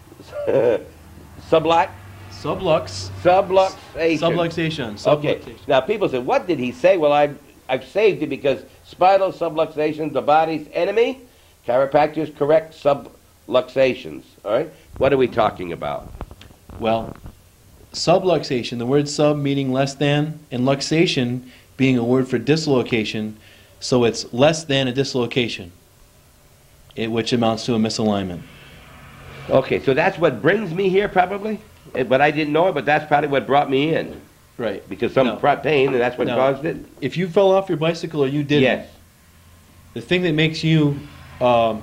sublux, Sublux. subluxation. Subluxation. Okay. Subluxation. Now people say, what did he say? Well, I've, I've saved it because spinal subluxation is the body's enemy. Chiropractors correct subluxations. All right? What are we talking about? Well, subluxation, the word sub meaning less than, and luxation being a word for dislocation, so it's less than a dislocation, it, which amounts to a misalignment. Okay, so that's what brings me here probably? Eh, But I didn't know it, but that's probably what brought me in. Right. Because some No. pro- pain, and that's what No. caused it? If you fell off your bicycle or you didn't, Yes. the thing that makes you, um,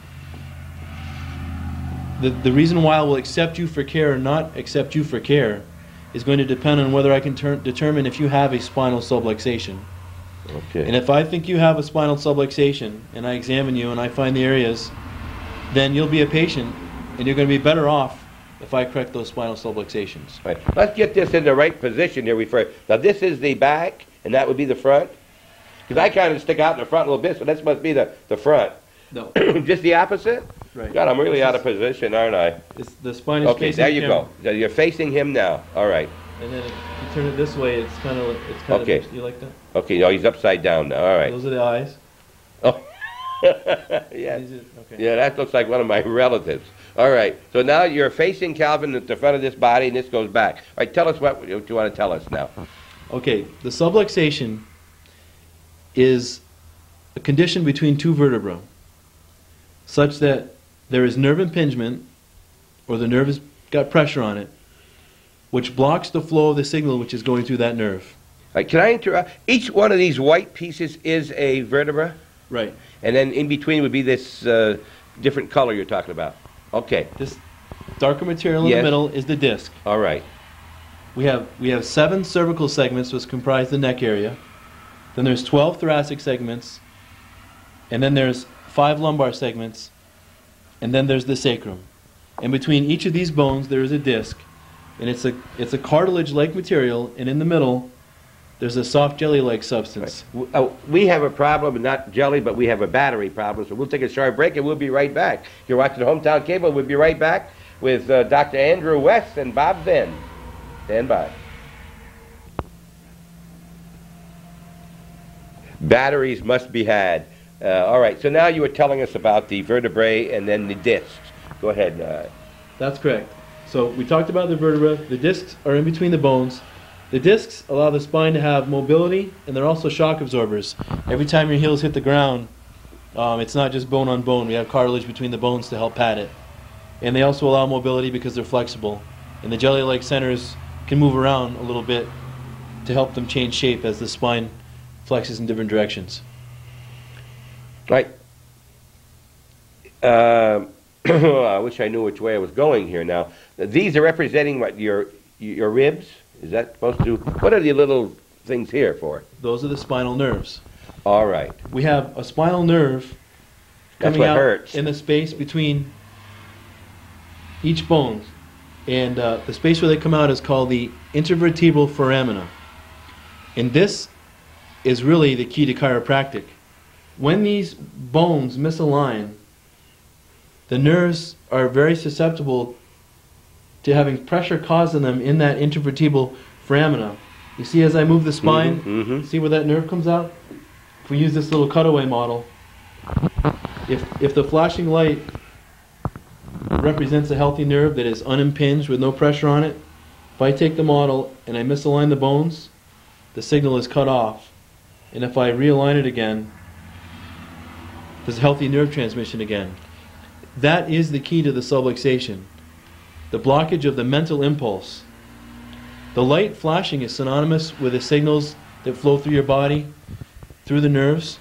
the, the reason why I will accept you for care or not accept you for care is going to depend on whether I can ter- determine if you have a spinal subluxation. Okay. And if I think you have a spinal subluxation, and I examine you and I find the areas, then you'll be a patient, and you're going to be better off if I correct those spinal subluxations. Right. Let's get this in the right position here. Before. Now this is the back, and that would be the front? Because I kind of stick out in the front a little bit, so this must be the, the front. No. Just the opposite? Right. God, I'm really This out is- of position, aren't I? It's, the spine is Okay, facing there you him, go. So you're facing him now. All right. And then if you turn it this way, it's kind of, it's kind Okay. of, you like that? Okay, no, he's upside down now. All right. Those are the eyes. Oh. yeah. These are- okay. Yeah, that looks like one of my relatives. All right. So now you're facing Calvin at the front of this body, and this goes back. All right. Tell us what, what you want to tell us now. Okay. The subluxation is a condition between two vertebrae, such that there is nerve impingement, or the nerve has got pressure on it, which blocks the flow of the signal which is going through that nerve. All right. Can I interrupt? Each one of these white pieces is a vertebra, Right. and then in between would be this uh, different color you're talking about. Okay. This darker material in Yes. the middle is the disc. All right. We have we have seven cervical segments which comprise the neck area. Then there's twelve thoracic segments, and then there's five lumbar segments, and then there's the sacrum. And between each of these bones there is a disc, and it's a it's a cartilage-like material, and in the middle there's a soft jelly-like substance. W- Oh, we have a problem, not jelly, but we have a battery problem. So we'll take a short break and we'll be right back. You're watching Hometown Cable. We'll be right back with uh, Doctor Andrew West and Bob Venn. Stand by. Batteries must be had. Uh, all right. So now you were telling us about the vertebrae and then the discs. Go ahead. Uh, That's correct. So we talked about the vertebra. The discs are in between the bones. The discs allow the spine to have mobility, and they're also shock absorbers. Every time your heels hit the ground, um, it's not just bone on bone. We have cartilage between the bones to help pad it. And they also allow mobility because they're flexible. And the jelly-like centers can move around a little bit to help them change shape as the spine flexes in different directions. right. Uh, I wish I knew which way I was going here now. These are representing what, your your ribs? Is that supposed to, what are the little things here for? Those are the spinal nerves. All right. We have a spinal nerve That's coming what out hurts. in the space between each bone. And uh, the space where they come out is called the intervertebral foramina. And this is really the key to chiropractic. When these bones misalign, the nerves are very susceptible to having pressure caused on them in that intervertebral foramina. You see as I move the spine, Mhm, mhm. see where that nerve comes out? If we use this little cutaway model, if, if the flashing light represents a healthy nerve that is unimpinged with no pressure on it, if I take the model and I misalign the bones, the signal is cut off. And if I realign it again, there's healthy nerve transmission again. That is the key to the subluxation. The blockage of the mental impulse. The light flashing is synonymous with the signals that flow through your body, through the nerves,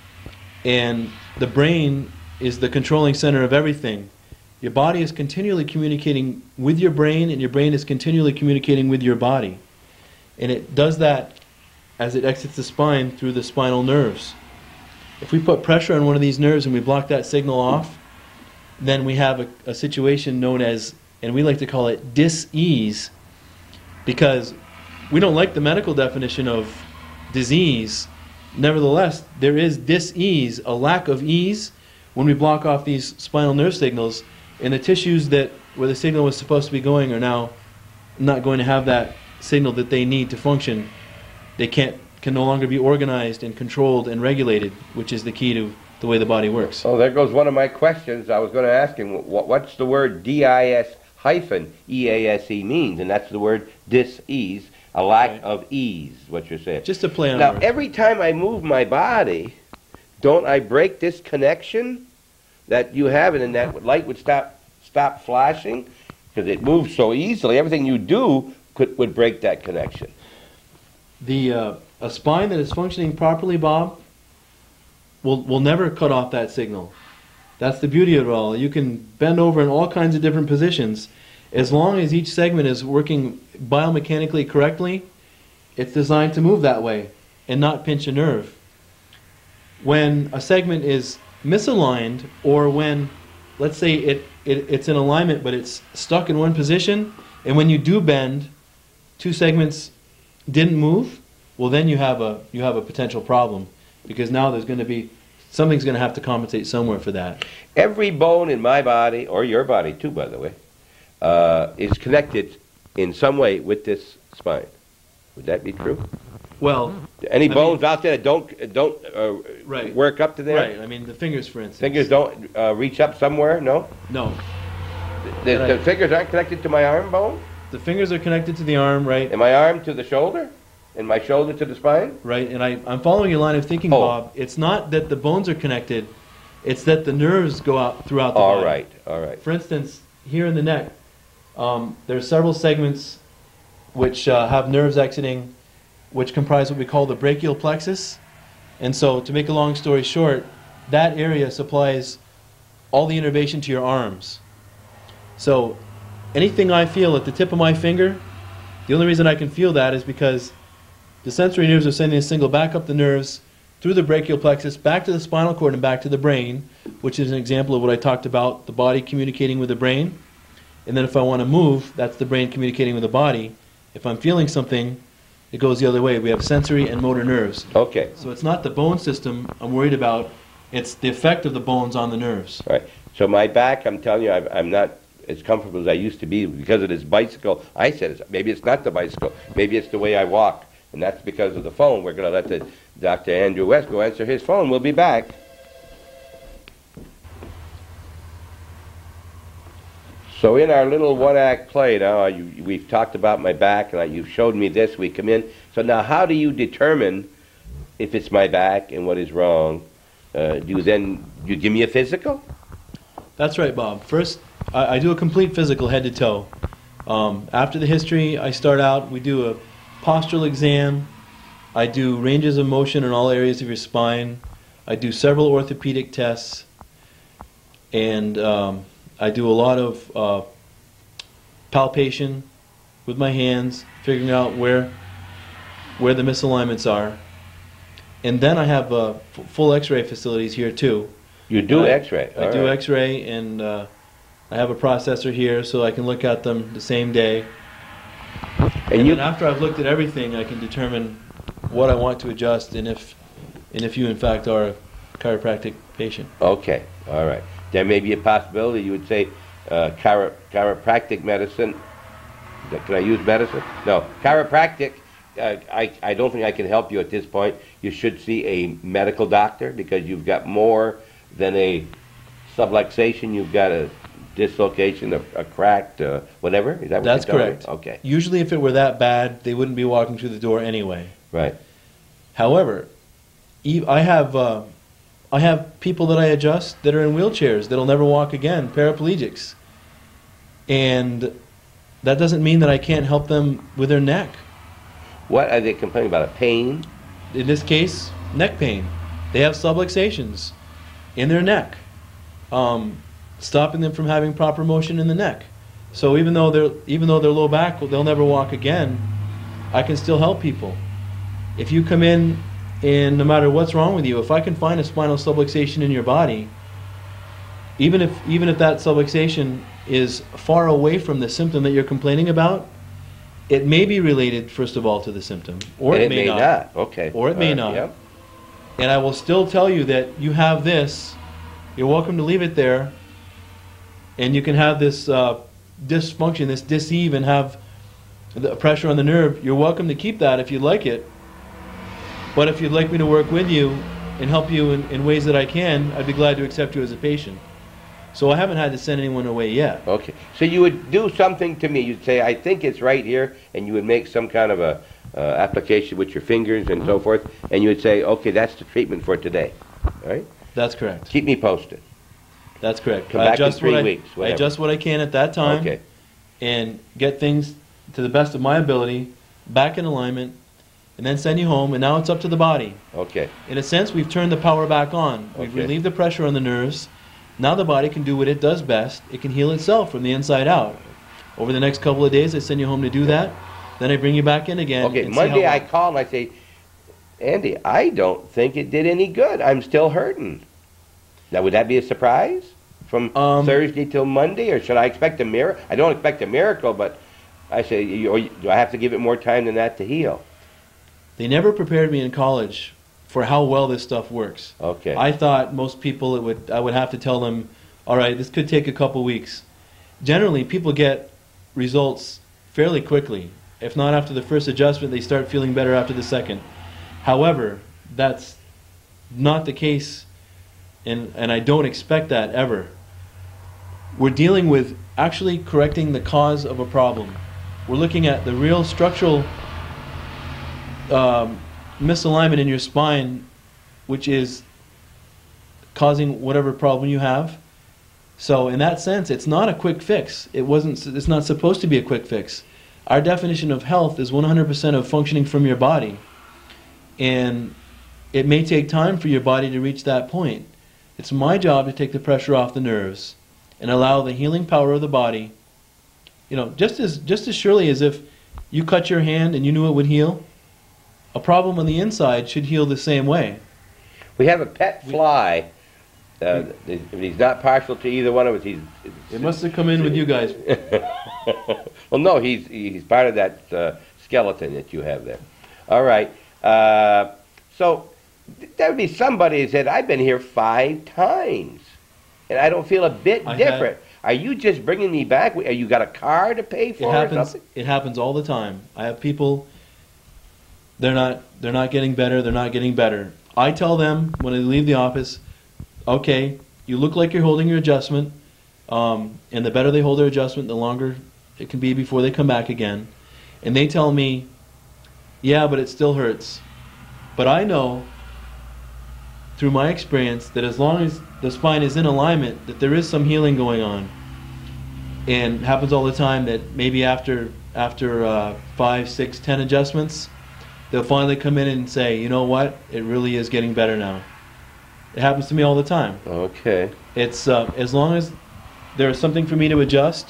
and the brain is the controlling center of everything. Your body is continually communicating with your brain, and your brain is continually communicating with your body. And it does that as it exits the spine through the spinal nerves. If we put pressure on one of these nerves and we block that signal off, then we have a, a situation known as, and we like to call it dis-ease, because we don't like the medical definition of disease. Nevertheless, there is dis-ease, a lack of ease, when we block off these spinal nerve signals, and the tissues that where the signal was supposed to be going are now not going to have that signal that they need to function. They can't can no longer be organized and controlled and regulated, which is the key to the way the body works. Oh, there goes one of my questions. I was going to ask him, what, what's the word D I S hyphen E A S E means? And that's the word dis-ease, a lack Right. of ease, what you're saying. Just to play on Now, words. every time I move my body, don't I break this connection that you have, and then that light would stop stop flashing? Because it moves so easily. Everything you do could, would break that connection. The uh, a spine that is functioning properly, Bob, will will never cut off that signal. That's the beauty of it all. You can bend over in all kinds of different positions. As long as each segment is working biomechanically correctly, it's designed to move that way and not pinch a nerve. When a segment is misaligned, or when, let's say it, it it's in alignment but it's stuck in one position, and when you do bend, two segments didn't move, well then you have a you have a potential problem, because now there's going to be something's going to have to compensate somewhere for that. Every bone in my body, or your body too, by the way, uh, is connected in some way with this spine. Would that be true? Well, Any I bones mean- out there that don't don't uh, Right. work up to there? right. I mean, the fingers, for instance. Fingers don't uh, reach up somewhere? No. No. The, And the I- fingers aren't connected to my arm bone? The fingers are connected to the arm, right? And my arm to the shoulder? And my shoulder to the spine? Right, and I, I'm following your line of thinking, Oh. Bob. It's not that the bones are connected, it's that the nerves go out throughout the All body. right, all right. For instance, here in the neck, um, there are several segments which uh, have nerves exiting, which comprise what we call the brachial plexus. And so, to make a long story short, that area supplies all the innervation to your arms. So, anything I feel at the tip of my finger, the only reason I can feel that is because the sensory nerves are sending a signal back up the nerves through the brachial plexus, back to the spinal cord and back to the brain, which is an example of what I talked about, the body communicating with the brain. And then if I want to move, that's the brain communicating with the body. If I'm feeling something, it goes the other way. We have sensory and motor nerves. Okay. So it's not the bone system I'm worried about, it's the effect of the bones on the nerves. All right. So my back, I'm telling you, I'm, I'm not as comfortable as I used to be because of this bicycle. I said, it's, maybe it's not the bicycle. Maybe it's the way I walk. And that's because of the phone. We're going to let the Doctor Andrew West go answer his phone. We'll be back. So in our little one-act play now, you, we've talked about my back, and I, you've showed me this. We come in. So now how do you determine if it's my back and what is wrong? Uh, do you then you give me a physical? That's right, Bob. First, I, I do a complete physical head to toe. Um, after the history, I start out, we do a postural exam. I do ranges of motion in all areas of your spine. I do several orthopedic tests. And um, I do a lot of uh, palpation with my hands, figuring out where, where the misalignments are. And then I have uh, f full x-ray facilities here too. You do I, x-ray? I All do right. x-ray, and uh, I have a processor here so I can look at them the same day. And, And you, then after I've looked at everything, I can determine what I want to adjust and if, and if you in fact are a chiropractic patient. okay, all right. There may be a possibility you would say uh, chiro, chiropractic medicine. Can I use medicine? No, chiropractic. Uh, I, I don't think I can help you at this point. You should see a medical doctor because you've got more than a subluxation. You've got a dislocation, a, a cracked, uh, whatever. Is that what That's you're telling me? correct. Okay, Usually if it were that bad, they wouldn't be walking through the door anyway. right. However, e- I have uh, I have people that I adjust that are in wheelchairs that'll never walk again, paraplegics. And that doesn't mean that I can't help them with their neck. What are they complaining about? A pain? In this case, neck pain. They have subluxations in their neck, um, stopping them from having proper motion in the neck. So even though they're even though they're low back, they'll never walk again, I can still help people. If you come in and no matter what's wrong with you, if I can find a spinal subluxation in your body, even if even if that subluxation is far away from the symptom that you're complaining about, it may be related, first of all, to the symptom, or And it, may, not. not. Okay. Or it may Uh, not. Yep. And I will still tell you that you have this. You're welcome to leave it there, and you can have this uh, dysfunction, this dis-ease, and have the pressure on the nerve. You're welcome to keep that if you'd like it. But if you'd like me to work with you and help you in, in ways that I can, I'd be glad to accept you as a patient. So I haven't had to send anyone away yet. Okay. So you would do something to me. You'd say, I think it's right here, and you would make some kind of a uh, application with your fingers and so forth, and you would say, okay, that's the treatment for today. All right? That's correct. Keep me posted. That's correct. Come I back in adjust three what I- weeks, I whatever. adjust what I can at that time. Okay. And get things to the best of my ability, back in alignment, and then send you home, and now it's up to the body. Okay. In a sense, we've turned the power back on. We've Okay. relieved the pressure on the nerves. Now the body can do what it does best. It can heal itself from the inside out. Over the next couple of days, I send you home to do that. Then I bring you back in again. Okay. and see Monday how I well- call and I say, Andy, I don't think it did any good. I'm still hurting. Now, would that be a surprise from Um, Thursday till Monday, or should I expect a miracle? I don't expect a miracle, but I say, you- or do I have to give it more time than that to heal? They never prepared me in college for how well this stuff works. Okay. I thought most people it would I would have to tell them, all right, this could take a couple weeks. Generally, people get results fairly quickly. If not after the first adjustment, they start feeling better after the second. However, that's not the case, and, and I don't expect that ever. we're dealing with actually correcting the cause of a problem. We're looking at the real structural um, misalignment in your spine, which is causing whatever problem you have. So in that sense, it's not a quick fix. It wasn't. It's not supposed to be a quick fix. Our definition of health is one hundred percent of functioning from your body, and it may take time for your body to reach that point. It's my job to take the pressure off the nerves and allow the healing power of the body. You know, just as just as surely as if you cut your hand and you knew it would heal, a problem on the inside should heal the same way. We have a pet fly. Uh, he's not partial to either one of us. He's. It must have come in with you guys. Well, no, he's he's part of that uh, skeleton that you have there. All right. Uh, so there would be somebody who said, "I've been here five times, and I don't feel a bit I different." had, Are you just bringing me back? Are you got a car to pay for? It happens. Or something? It happens all the time. I have people. They're not. They're not getting better. They're not getting better. I tell them when they leave the office, okay, you look like you're holding your adjustment, um, and the better they hold their adjustment, the longer it can be before they come back again. And they tell me, yeah, but it still hurts. But I know, through my experience, that as long as the spine is in alignment, that there is some healing going on. And it happens all the time that maybe after after uh, five, six, ten adjustments, they'll finally come in and say, you know what, it really is getting better now. It happens to me all the time. Okay. It's uh, as long as there's something for me to adjust,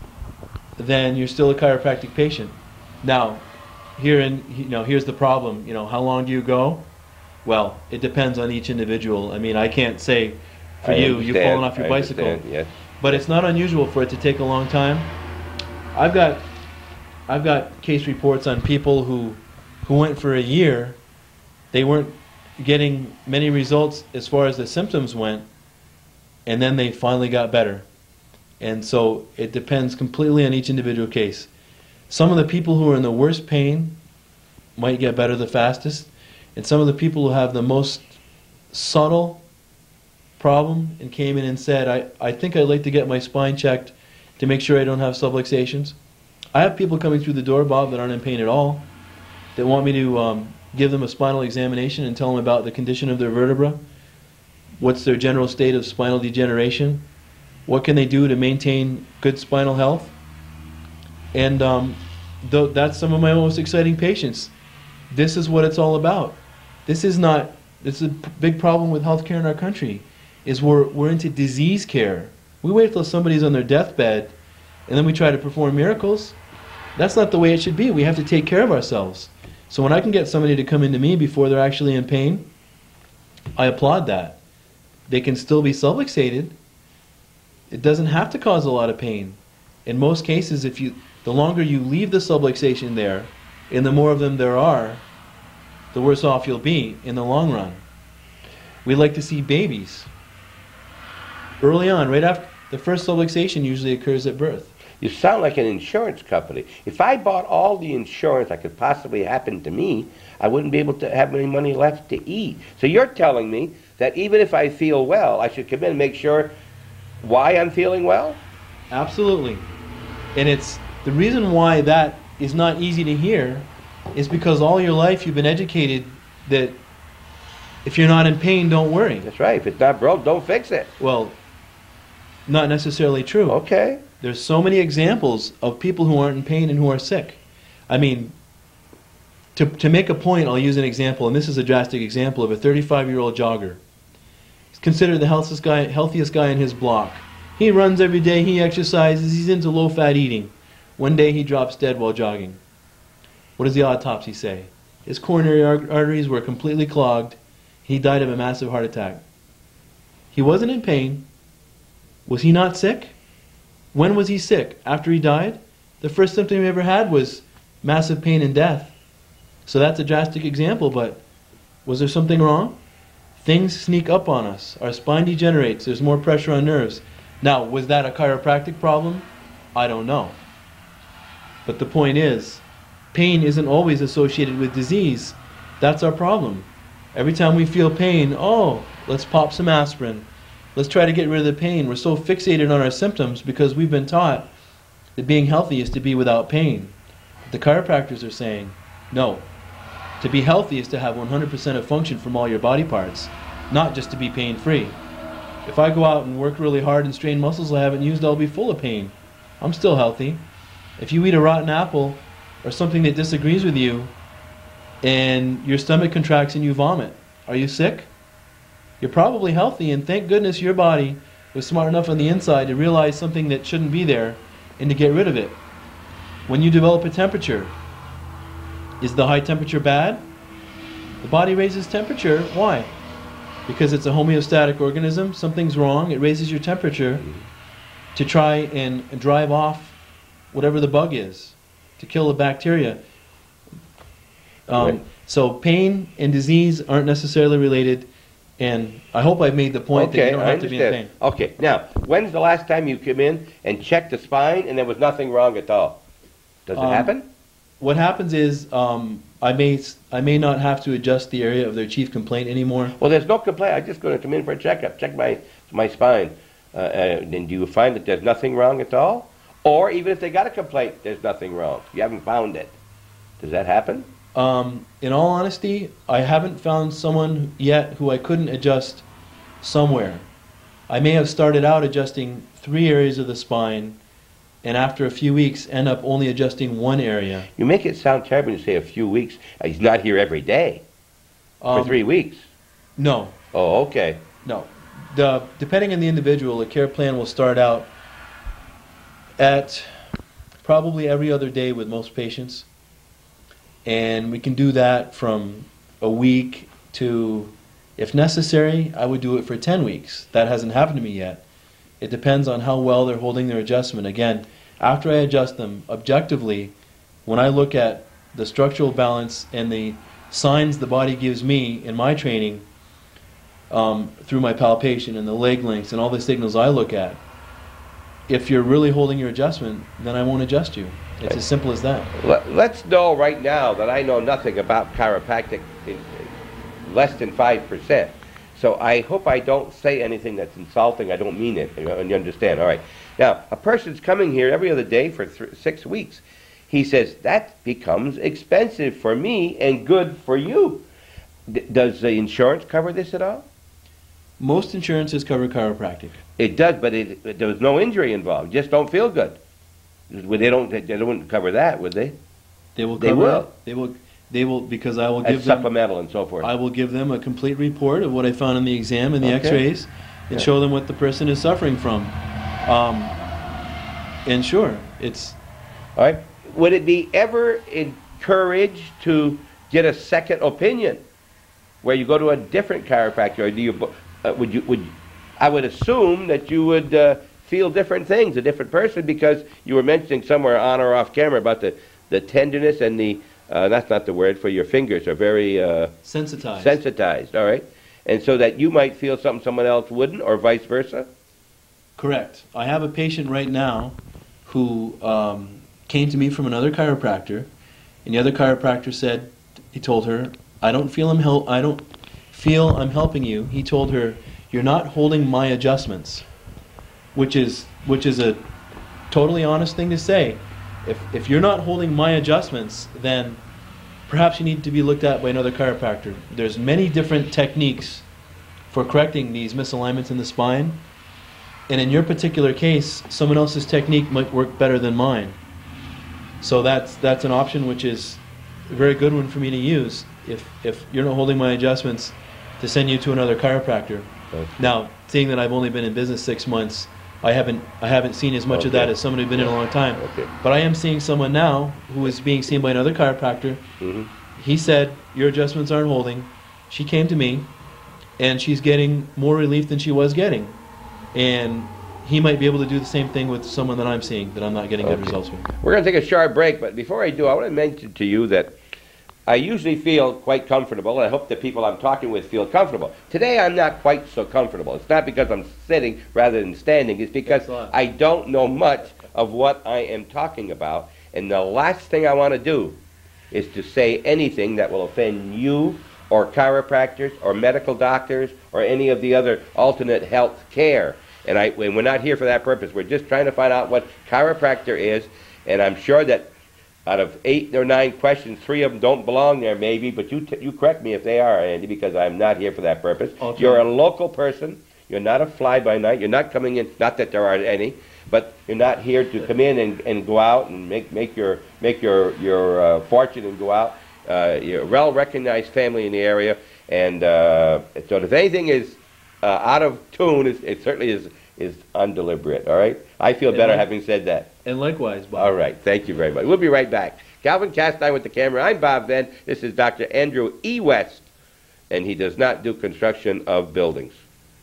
then you're still a chiropractic patient. Now, here in you know here's the problem. You know, how long do you go? Well, it depends on each individual. I mean, I can't say for I you you've understand. fallen off your I bicycle, understand, yes. but it's not unusual for it to take a long time. I've got I've got case reports on people who who went for a year. They weren't getting many results as far as the symptoms went, and then they finally got better. And so it depends completely on each individual case. Some of the people who are in the worst pain might get better the fastest, and some of the people who have the most subtle problem and came in and said, I, I think I'd like to get my spine checked to make sure I don't have subluxations. I have people coming through the door, Bob, that aren't in pain at all, that want me to um, give them a spinal examination and tell them about the condition of their vertebra, what's their general state of spinal degeneration, what can they do to maintain good spinal health. And um, th that's some of my most exciting patients. This is what it's all about. This is not, this is a big problem with healthcare in our country, is we're, we're into disease care. We wait till somebody's on their deathbed and then we try to perform miracles. That's not the way it should be. We have to take care of ourselves. So when I can get somebody to come into me before they're actually in pain, I applaud that. They can still be subluxated. It doesn't have to cause a lot of pain. In most cases, if you, the longer you leave the subluxation there, and the more of them there are, the worse off you'll be in the long run. We like to see babies early on, right after the first subluxation usually occurs at birth. You sound like an insurance company. If I bought all the insurance that could possibly happen to me, I wouldn't be able to have any money left to eat. So you're telling me that even if I feel well, I should come in and make sure why I'm feeling well? Absolutely. And it's the reason why that is not easy to hear is because all your life you've been educated that if you're not in pain, don't worry. That's right. If it's not broke, don't fix it. Well, not necessarily true. Okay. There's so many examples of people who aren't in pain and who are sick. I mean, to, to make a point, I'll use an example, and this is a drastic example of a thirty-five-year-old jogger. He's considered the healthiest guy, healthiest guy in his block. He runs every day, he exercises, he's into low-fat eating. One day he drops dead while jogging. What does the autopsy say? His coronary arteries were completely clogged. He died of a massive heart attack. He wasn't in pain. Was he not sick? When was he sick? After he died? The first symptom he ever had was massive pain and death. So that's a drastic example, but was there something wrong? Things sneak up on us. Our spine degenerates. There's more pressure on nerves. Now, was that a chiropractic problem? I don't know. But the point is, pain isn't always associated with disease. That's our problem. Every time we feel pain, oh, let's pop some aspirin. Let's try to get rid of the pain. We're so fixated on our symptoms because we've been taught that being healthy is to be without pain. The chiropractors are saying, no. To be healthy is to have one hundred percent of function from all your body parts, not just to be pain-free. If I go out and work really hard and strain muscles I haven't used, I'll be full of pain. I'm still healthy. If you eat a rotten apple or something that disagrees with you and your stomach contracts and you vomit, are you sick? You're probably healthy, and thank goodness your body was smart enough on the inside to realize something that shouldn't be there and to get rid of it. When you develop a temperature, is the high temperature bad? The body raises temperature. Why? Because it's a homeostatic organism. Something's wrong. It raises your temperature to try and drive off whatever the bug is, to kill the bacteria. Um, right. So pain and disease aren't necessarily related, and I hope I've made the point okay, that you don't I have to be in understand. pain. Okay, now, when's the last time you came in and checked the spine and there was nothing wrong at all? Does it Um, happen? What happens is um, I may s- I may not have to adjust the area of their chief complaint anymore. Well, there's no complaint. I'm just going to come in for a checkup, check my my spine. Uh, uh, and do you find that there's nothing wrong at all? Or even if they got a complaint, there's nothing wrong. You haven't found it. Does that happen? Um, in all honesty, I haven't found someone yet who I couldn't adjust somewhere. I may have started out adjusting three areas of the spine, and after a few weeks end up only adjusting one area. You make it sound terrible when you say a few weeks. Uh, He's not here every day Um, for three weeks. No, Oh, okay. no. The, depending on the individual, a care plan will start out at probably every other day with most patients. And we can do that from a week to, if necessary, I would do it for ten weeks. That hasn't happened to me yet. It depends on how well they're holding their adjustment. Again, after I adjust them objectively, when I look at the structural balance and the signs the body gives me in my training, um, through my palpation and the leg lengths and all the signals I look at, if you're really holding your adjustment, then I won't adjust you. It's as simple as that. Let- Let's know right now that I know nothing about chiropractic in less than five percent. So I hope I don't say anything that's insulting. I don't mean it. You know, and you understand. All right. Now, a person's coming here every other day for th- six weeks. He says, that becomes expensive for me and good for you. D- does the insurance cover this at all? Most insurances cover chiropractic. It does, but it, it, there was no injury involved. Just don't feel good. Well, they don't. They don't cover that, would they? They will They cover will. it. They will. They will because I will That's give them. supplemental and so forth. I will give them a complete report of what I found in the exam and the Okay. X-rays, and Yeah. show them what the person is suffering from. Um, and sure, it's All right. Would it be ever encouraged to get a second opinion, where you go to a different chiropractor, or do you? bo- Uh, would you? Would I would assume that you would uh, feel different things, a different person, because you were mentioning somewhere on or off camera about the the tenderness and the. Uh, that's not the word for your fingers are very uh, sensitized. sensitized. All right, and so that you might feel something someone else wouldn't, or vice versa. Correct. I have a patient right now who um, came to me from another chiropractor, and the other chiropractor said, he told her, I don't feel I'm hel- I don't feel I'm helping you. He told her, you're not holding my adjustments, which is which is a totally honest thing to say. If if you're not holding my adjustments, then perhaps you need to be looked at by another chiropractor. There's many different techniques for correcting these misalignments in the spine. And in your particular case, someone else's technique might work better than mine. So that's that's an option which is a very good one for me to use if if you're not holding my adjustments, to send you to another chiropractor. Okay. Now, seeing that I've only been in business six months, I haven't I haven't seen as much of that Okay. as someone who's been in a long time. Okay. But I am seeing someone now who is being seen by another chiropractor. Mm-hmm. He said, your adjustments aren't holding. She came to me, and she's getting more relief than she was getting. And he might be able to do the same thing with someone that I'm seeing that I'm not getting good Okay. results with. We're going to take a short break, but before I do, I want to mention to you that I usually feel quite comfortable, and I hope the people I'm talking with feel comfortable. Today, I'm not quite so comfortable. It's not because I'm sitting rather than standing. It's because Thanks a lot. I don't know much of what I am talking about, and the last thing I want to do is to say anything that will offend you or chiropractors or medical doctors or any of the other alternate health care. And, I, and we're not here for that purpose. We're just trying to find out what chiropractor is, and I'm sure that out of eight or nine questions, three of them don't belong there maybe, but you, t you correct me if they are, Andy, because I'm not here for that purpose. Okay. You're a local person. You're not a fly-by-night. You're not coming in, not that there aren't any, but you're not here to come in and, and go out and make, make your, make your, your uh, fortune and go out. Uh, you're a well-recognized family in the area, and uh, so if anything is uh, out of tune, it, it certainly is, is undeliberate, all right? I feel better having said that. And likewise, Bob. All right, thank you very much. We'll be right back. Calvin Castine with the camera. I'm Bob Venn. This is Doctor Andrew E. West, and he does not do construction of buildings.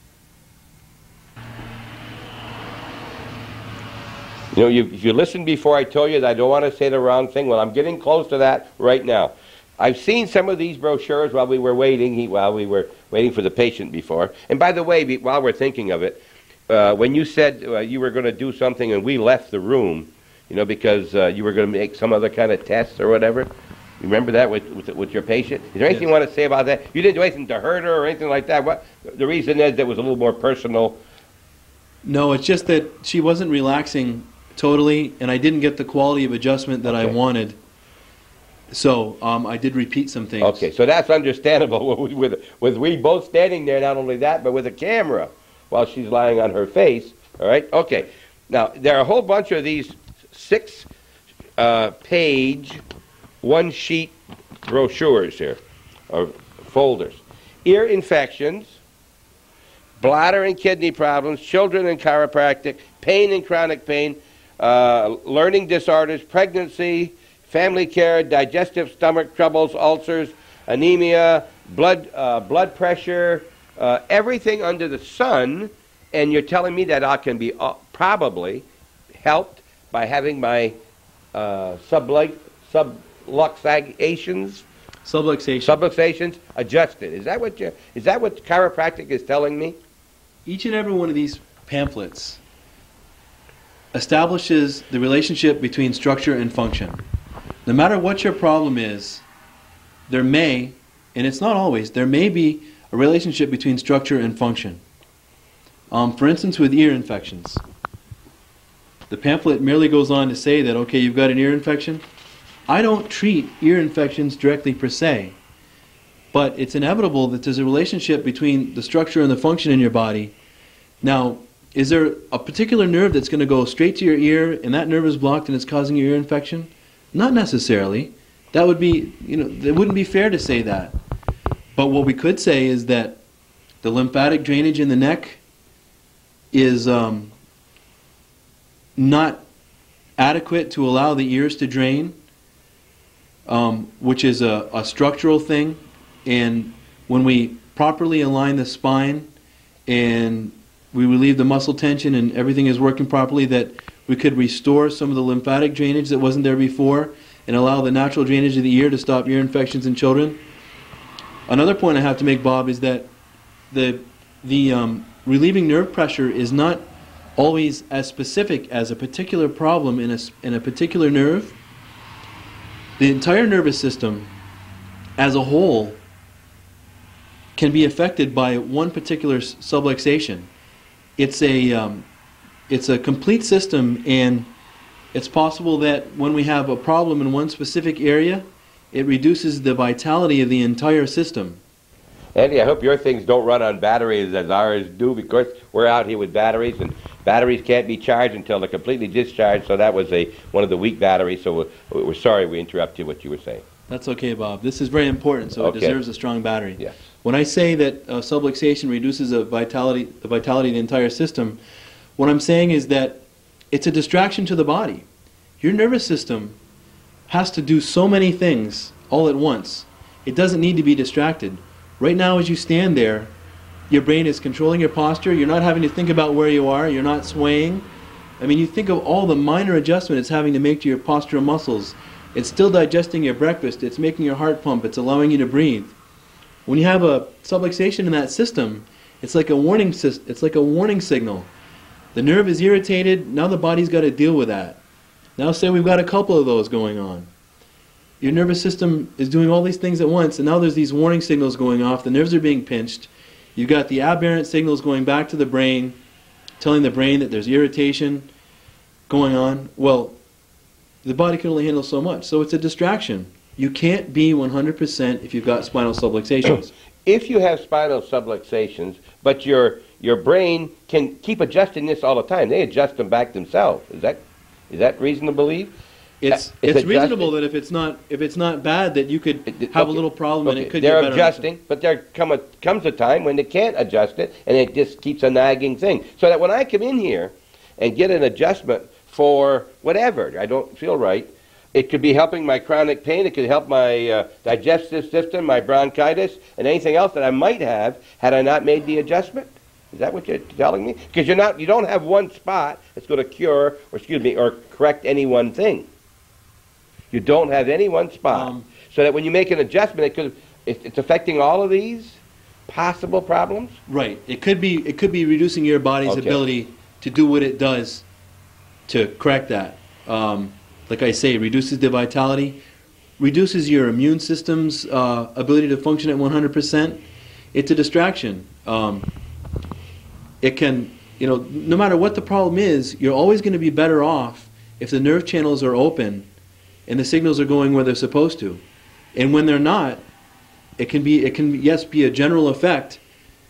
You know, you, if you listened before, I told you that I don't want to say the wrong thing. Well, I'm getting close to that right now. I've seen some of these brochures while we were waiting, he, while we were waiting for the patient before. And by the way, be, while we're thinking of it, uh, when you said uh, you were going to do something and we left the room, you know, because uh, you were going to make some other kind of tests or whatever, you remember that with, with, with your patient? Is there anything yes. you want to say about that? You didn't do anything to hurt her or anything like that? What, the reason is that it was a little more personal. No, it's just that she wasn't relaxing totally, and I didn't get the quality of adjustment that okay. I wanted. So um, I did repeat some things. Okay, so that's understandable with, with, with we both standing there, not only that, but with a camera while she's lying on her face. All right? Okay. Now, there are a whole bunch of these six uh, page, one sheet brochures here, or folders. Ear infections, bladder and kidney problems, children and chiropractic, pain and chronic pain, uh, learning disorders, pregnancy, family care, digestive stomach troubles, ulcers, anemia, blood, uh, blood pressure, uh, everything under the sun, and you're telling me that I can be uh, probably helped by having my uh, sublu subluxations, subluxation. subluxations adjusted. Is that what you? Is that what chiropractic is telling me? Each and every one of these pamphlets establishes the relationship between structure and function. No matter what your problem is, there may, and it's not always, there may be a relationship between structure and function. Um, for instance, with ear infections. The pamphlet merely goes on to say that, okay, you've got an ear infection. I don't treat ear infections directly per se, but it's inevitable that there's a relationship between the structure and the function in your body. Now, is there a particular nerve that's going to go straight to your ear and that nerve is blocked and it's causing your ear infection? Not necessarily. That would be, you know, it wouldn't be fair to say that. But what we could say is that the lymphatic drainage in the neck is um, not adequate to allow the ears to drain, um, which is a, a structural thing. And when we properly align the spine and we relieve the muscle tension and everything is working properly, that we could restore some of the lymphatic drainage that wasn't there before and allow the natural drainage of the ear to stop ear infections in children. Another point I have to make, Bob, is that the, the um, relieving nerve pressure is not always as specific as a particular problem in a, in a particular nerve. The entire nervous system as a whole can be affected by one particular subluxation. It's a, um, it's a complete system, and it's possible that when we have a problem in one specific area, it reduces the vitality of the entire system. Andy, I hope your things don't run on batteries as ours do, because we're out here with batteries, and batteries can't be charged until they're completely discharged, so that was a one of the weak batteries, so we're, we're sorry we interrupted what you were saying. That's okay, Bob. This is very important, so okay. It deserves a strong battery. Yes. When I say that uh, subluxation reduces the vitality, the vitality of the entire system, what I'm saying is that it's a distraction to the body. Your nervous system has to do so many things all at once. It doesn't need to be distracted. Right now, as you stand there, your brain is controlling your posture. You're not having to think about where you are. You're not swaying. I mean, you think of all the minor adjustment it's having to make to your postural muscles. It's still digesting your breakfast. It's making your heart pump. It's allowing you to breathe. When you have a subluxation in that system, it's like a warning. It's like a warning signal. The nerve is irritated. Now the body's got to deal with that. Now say we've got a couple of those going on. your nervous system is doing all these things at once, and now there's these warning signals going off. The nerves are being pinched. You've got the aberrant signals going back to the brain, telling the brain that there's irritation going on. Well, the body can only handle so much, so it's a distraction. You can't be one hundred percent if you've got spinal subluxations. If you have spinal subluxations, but your your brain can keep adjusting this all the time, they adjust them back themselves. Is that is that reasonable to believe? It's Uh, it's adjusting? reasonable that if it's not if it's not bad, that you could It- have okay, a little problem and okay, it could they're get better. adjusting, but there come a, comes a time when they can't adjust it, and it just keeps a nagging thing. So that when I come in here and get an adjustment for whatever I don't feel right, it could be helping my chronic pain, it could help my uh, digestive system, my bronchitis, and anything else that I might have had I not made the adjustment. Is that what you're telling me? Because you're not, you don't have one spot that's going to cure, or excuse me, or correct any one thing. You don't have any one spot. Um, so that when you make an adjustment, it could, it, it's affecting all of these possible problems? Right. It could be it could be reducing your body's Okay. ability to do what it does to correct that. Um, like I say, reduces the vitality, reduces your immune system's uh, ability to function at one hundred percent. It's a distraction. Um, it can, you know, no matter what the problem is, you're always going to be better off if the nerve channels are open and the signals are going where they're supposed to. And when they're not, it can be, it can yes be a general effect,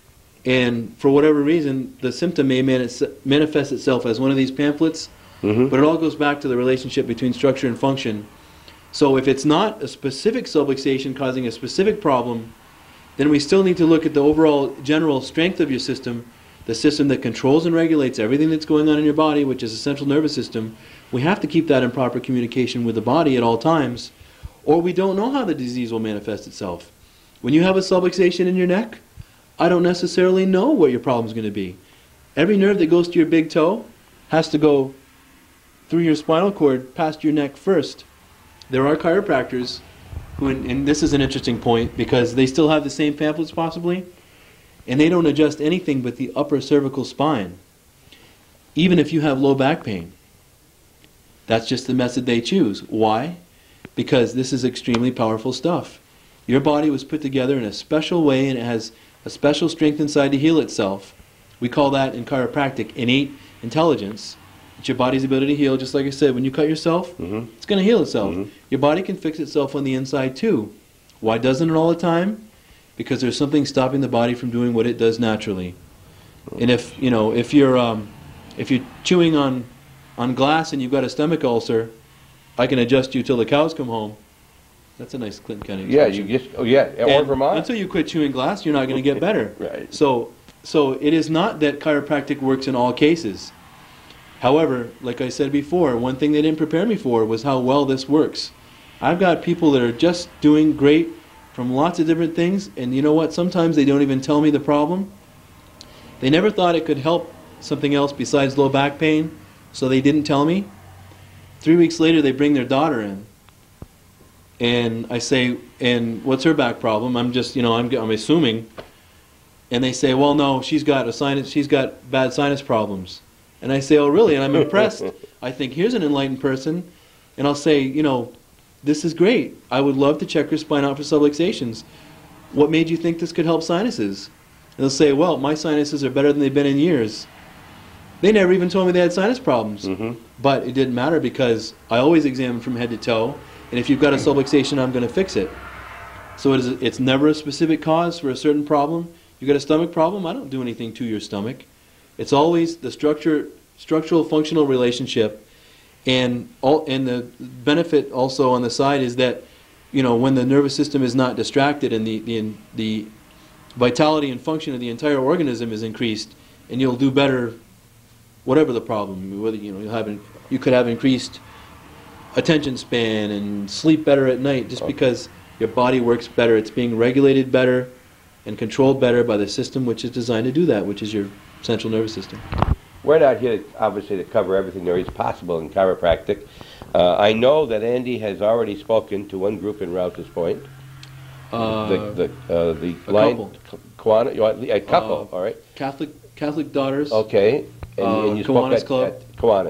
and for whatever reason, the symptom may manis- manifest itself as one of these pamphlets. Mm-hmm. But it all goes back to the relationship between structure and function. So if it's not a specific subluxation causing a specific problem, then we still need to look at the overall general strength of your system, the system that controls and regulates everything that's going on in your body, which is the central nervous system. We have to keep that in proper communication with the body at all times, or we don't know how the disease will manifest itself. When you have a subluxation in your neck, I don't necessarily know what your problem is going to be. Every nerve that goes to your big toe has to go through your spinal cord past your neck first. There are chiropractors who, and this is an interesting point because they still have the same pamphlets possibly, and they don't adjust anything but the upper cervical spine, even if you have low back pain. That's just the method they choose. Why? Because this is extremely powerful stuff. Your body was put together in a special way, and it has a special strength inside to heal itself. We call that in chiropractic innate intelligence. It's your body's ability to heal. Just like I said, when you cut yourself, Mm-hmm. it's going to heal itself. Mhm. Your body can fix itself on the inside too. Why doesn't it all the time? Because there's something stopping the body from doing what it does naturally. And if you know, if you're um, if you're chewing on on glass and you've got a stomach ulcer, I can adjust you till the cows come home. That's a nice Clinton County Yeah, expression. you just, oh yeah, or And Vermont. until you quit chewing glass, you're not going to get better. Right. So, so it is not that chiropractic works in all cases. However, like I said before, one thing they didn't prepare me for was how well this works. I've got people that are just doing great from lots of different things, and you know what? Sometimes they don't even tell me the problem. They never thought it could help something else besides low back pain, so they didn't tell me. Three weeks later, they bring their daughter in, and I say, and what's her back problem? I'm just, you know, I'm, I'm assuming. And they say, well, no, she's got a sinus, she's got bad sinus problems. And I say, oh, really? And I'm impressed. I think, here's an enlightened person. And I'll say, you know, this is great. I would love to check your spine out for subluxations. What made you think this could help sinuses? And they'll say, well, my sinuses are better than they've been in years. They never even told me they had sinus problems. Mm-hmm. But it didn't matter because I always examine from head to toe. And if you've got a subluxation, I'm going to fix it. So it is, it's never a specific cause for a certain problem. You got a stomach problem? I don't do anything to your stomach. It's always the structure, structural functional relationship, and all, and the benefit also on the side is that, you know, when the nervous system is not distracted and the the the vitality and function of the entire organism is increased, and you'll do better, whatever the problem. Whether you know you'll have an, you could have increased attention span and sleep better at night just because your body works better. It's being regulated better and controlled better by the system which is designed to do that, which is your central nervous system. We're not here, obviously, to cover everything there is possible in chiropractic. Uh, I know that Andy has already spoken to one group in Rouse's Point. Uh, the the, uh, the a line, couple. Kiwana- you want- a couple, Uh, all right. Catholic Catholic daughters. Okay. And, uh, and you spoke Kiwanis at, Club. at Kiwanis.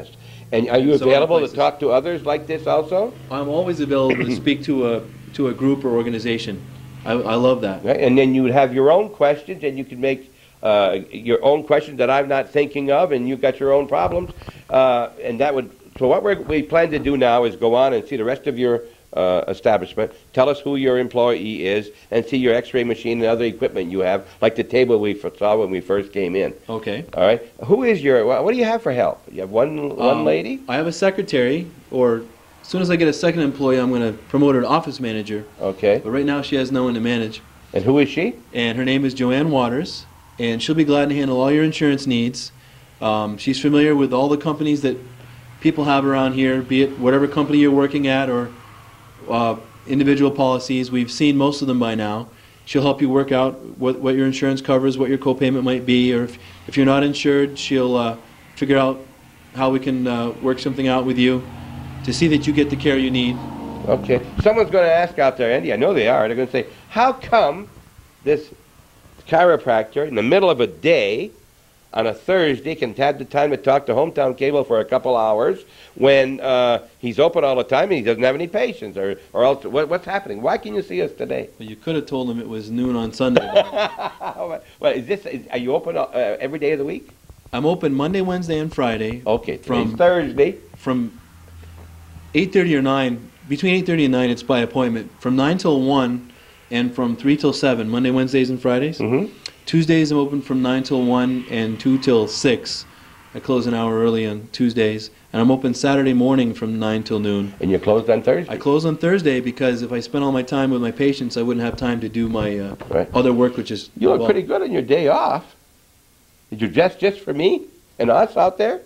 And are you So available to places. talk to others like this also? I'm always available to speak to a to a group or organization. I, I love that. Right? And then you would have your own questions, and you can make uh, your own questions that I'm not thinking of, and you've got your own problems. Uh, and that would. So what we're, we plan to do now is go on and see the rest of your uh, establishment. Tell us who your employee is, and see your X-ray machine and other equipment you have, like the table we f- saw when we first came in. Okay. All right. Who is your? What, what do you have for help? You have one one Um, lady. I have a secretary, or as soon as I get a second employee, I'm going to promote her to office manager. Okay. But right now she has no one to manage. And who is she? And her name is Joanne Waters, and she'll be glad to handle all your insurance needs. Um, she's familiar with all the companies that people have around here, be it whatever company you're working at or uh, individual policies. We've seen most of them by now. She'll help you work out what, what your insurance covers, what your copayment might be, or if, if you're not insured, she'll uh, figure out how we can uh, work something out with you to see that you get the care you need. Okay. Someone's going to ask out there, Andy, I know they are, they're going to say, how come this chiropractor in the middle of a day on a Thursday can have the time to talk to Hometown Cable for a couple hours when uh, he's open all the time and he doesn't have any patients? Or, or else, what, what's happening? Why can you see us today? Well, you could have told him it was noon on Sunday. Well, is this, is, are you open uh, every day of the week? I'm open Monday, Wednesday, and Friday. Okay, From- today's Thursday. From eight thirty or nine, between eight thirty and nine, it's by appointment. From nine till one, and from three till seven, Monday, Wednesdays, and Fridays. Mm-hmm. Tuesdays, I'm open from nine till one and two till six. I close an hour early on Tuesdays. And I'm open Saturday morning from nine till noon. And you're closed on Thursday? I close on Thursday because if I spent all my time with my patients, I wouldn't have time to do my uh, Right. other work, which is... You look well, pretty good on your day off. Did you dress just for me and us out there?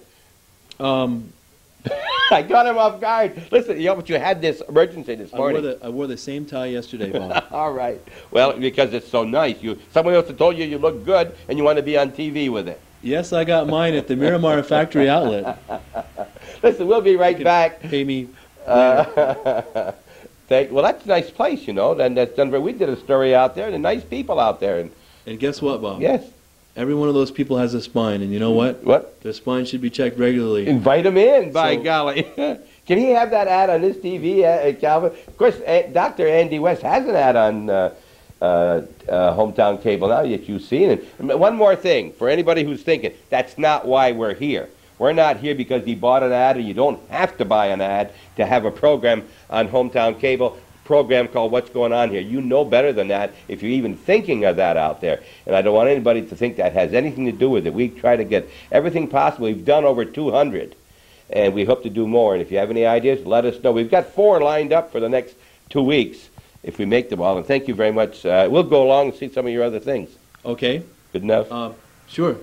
Um, I got him off guard. Listen, you know, but you had this emergency this I wore, morning. the, I wore the same tie yesterday, Bob. All right. Well, because it's so nice. You, someone else had told you you look good and you want to be on T V with it. Yes, I got mine at the Miramar Factory Outlet. Listen, we'll be right Could back. Pay me... Uh, thank, well, that's a nice place, you know. And that's Denver. We did a story out there. The nice people out there. And And guess what, Bob? yes. Every one of those people has a spine, and you know what? What? Their spine should be checked regularly. Invite him in, by So- golly. Can he have that ad on his T V, uh, Calvin? Of course, uh, Doctor Andy West has an ad on uh, uh, uh, Hometown Cable now that you've seen it. One more thing, for anybody who's thinking, that's not why we're here. We're not here because he bought an ad, and you don't have to buy an ad to have a program on Hometown Cable, program called What's Going On Here. You know better than that if you're even thinking of that out there. And I don't want anybody to think that has anything to do with it. We try to get everything possible. We've done over two hundred, and we hope to do more. And if you have any ideas, let us know. We've got four lined up for the next two weeks if we make them all. And thank you very much. Uh, we'll go along and see some of your other things. Okay. Good enough? Uh, sure.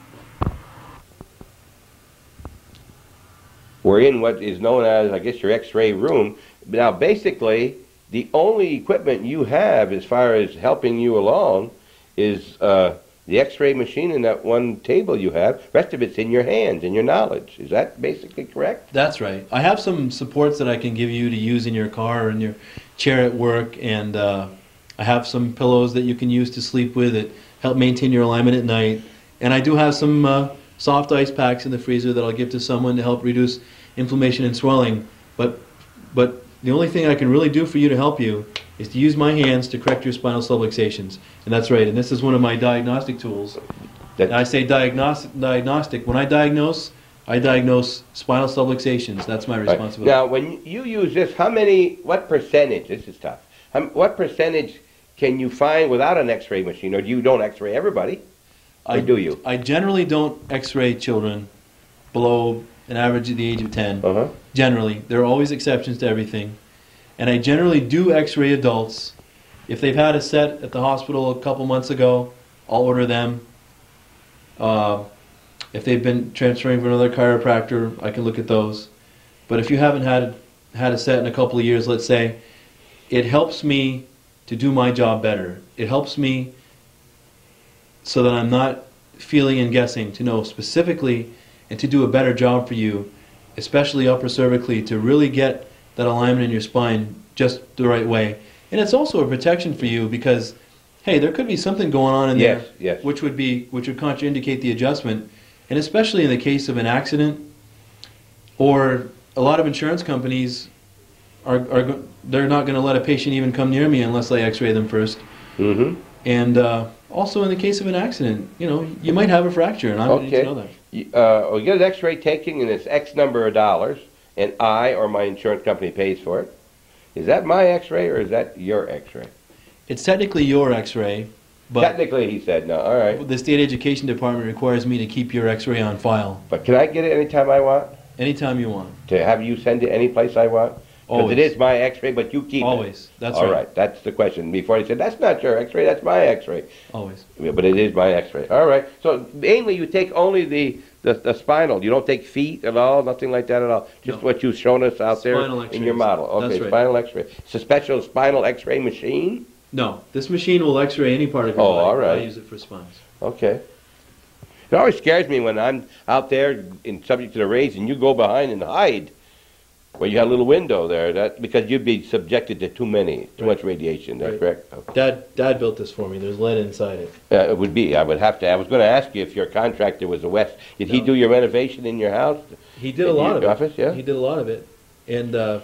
We're in what is known as, I guess, your X-ray room. Now, basically, the only equipment you have as far as helping you along is uh, the X-ray machine and that one table you have. The rest of it's in your hands, in your knowledge. Is that basically correct? That's right. I have some supports that I can give you to use in your car or in your chair at work, and uh, I have some pillows that you can use to sleep with that help maintain your alignment at night. And I do have some uh, soft ice packs in the freezer that I'll give to someone to help reduce inflammation and swelling. But, but the only thing I can really do for you to help you is to use my hands to correct your spinal subluxations. And that's right. And this is one of my diagnostic tools. That- And I say diagnostic, diagnostic. When I diagnose, I diagnose spinal subluxations. That's my Right. responsibility. Now, when you use this, how many, what percentage, this is tough, how, what percentage can you find without an X-ray machine? Or you don't X-ray everybody? Or I, do you? I generally don't X-ray children below an average at the age of ten. Uh-huh. Generally. There are always exceptions to everything. And I generally do X-ray adults. If they've had a set at the hospital a couple months ago, I'll order them. Uh, if they've been transferring from another chiropractor, I can look at those. But if you haven't had had a set in a couple of years, let's say, it helps me to do my job better. It helps me so that I'm not feeling and guessing, to know specifically and to do a better job for you, especially upper cervically, to really get that alignment in your spine just the right way. And it's also a protection for you because, hey, there could be something going on in Yes, there yes. which would be which would contraindicate the adjustment. And especially in the case of an accident, or a lot of insurance companies are, are go- they're not going to let a patient even come near me unless I x-ray them first. Mm-hmm. And uh, also in the case of an accident, you know, you might have a fracture, and I don't need to Okay. know that. You- Uh, we get an x-ray taken and it's X number of dollars, and I or my insurance company pays for it. Is that my x-ray or is that your x-ray? It's technically your x-ray, but Technically, he said no. All right. the state education department requires me to keep your x-ray on file But can I get it anytime I want? anytime you want. To have you send it any place I want? Because Always. it is my x-ray, but you keep it. Always. That's All right. right. That's the question. Before he said, that's not your x-ray, that's my x-ray. Always. Yeah, but it is my x-ray. All right. So mainly you take only the, the, the spinal. You don't take feet at all, nothing like that at all. Just No. what you've shown us out Spinal there in your x-rays. model. Okay, That's right. spinal x-ray. It's a special spinal x-ray machine? No, this machine will x-ray any part of your Oh, body. all right. I use it for spines. Okay. It always scares me when I'm out there in subject to the rays and you go behind and hide. Well, you have a little window there, that because you'd be subjected to too many, too Right. much radiation. That's Right. correct. Okay. Dad, Dad built this for me. There's lead inside it. Uh, it would be. I would have to. I was going to ask you if your contractor was a West. Did he No. do your renovation in your house? He did a In lot your of it. office, yeah? He did a lot of it, and uh,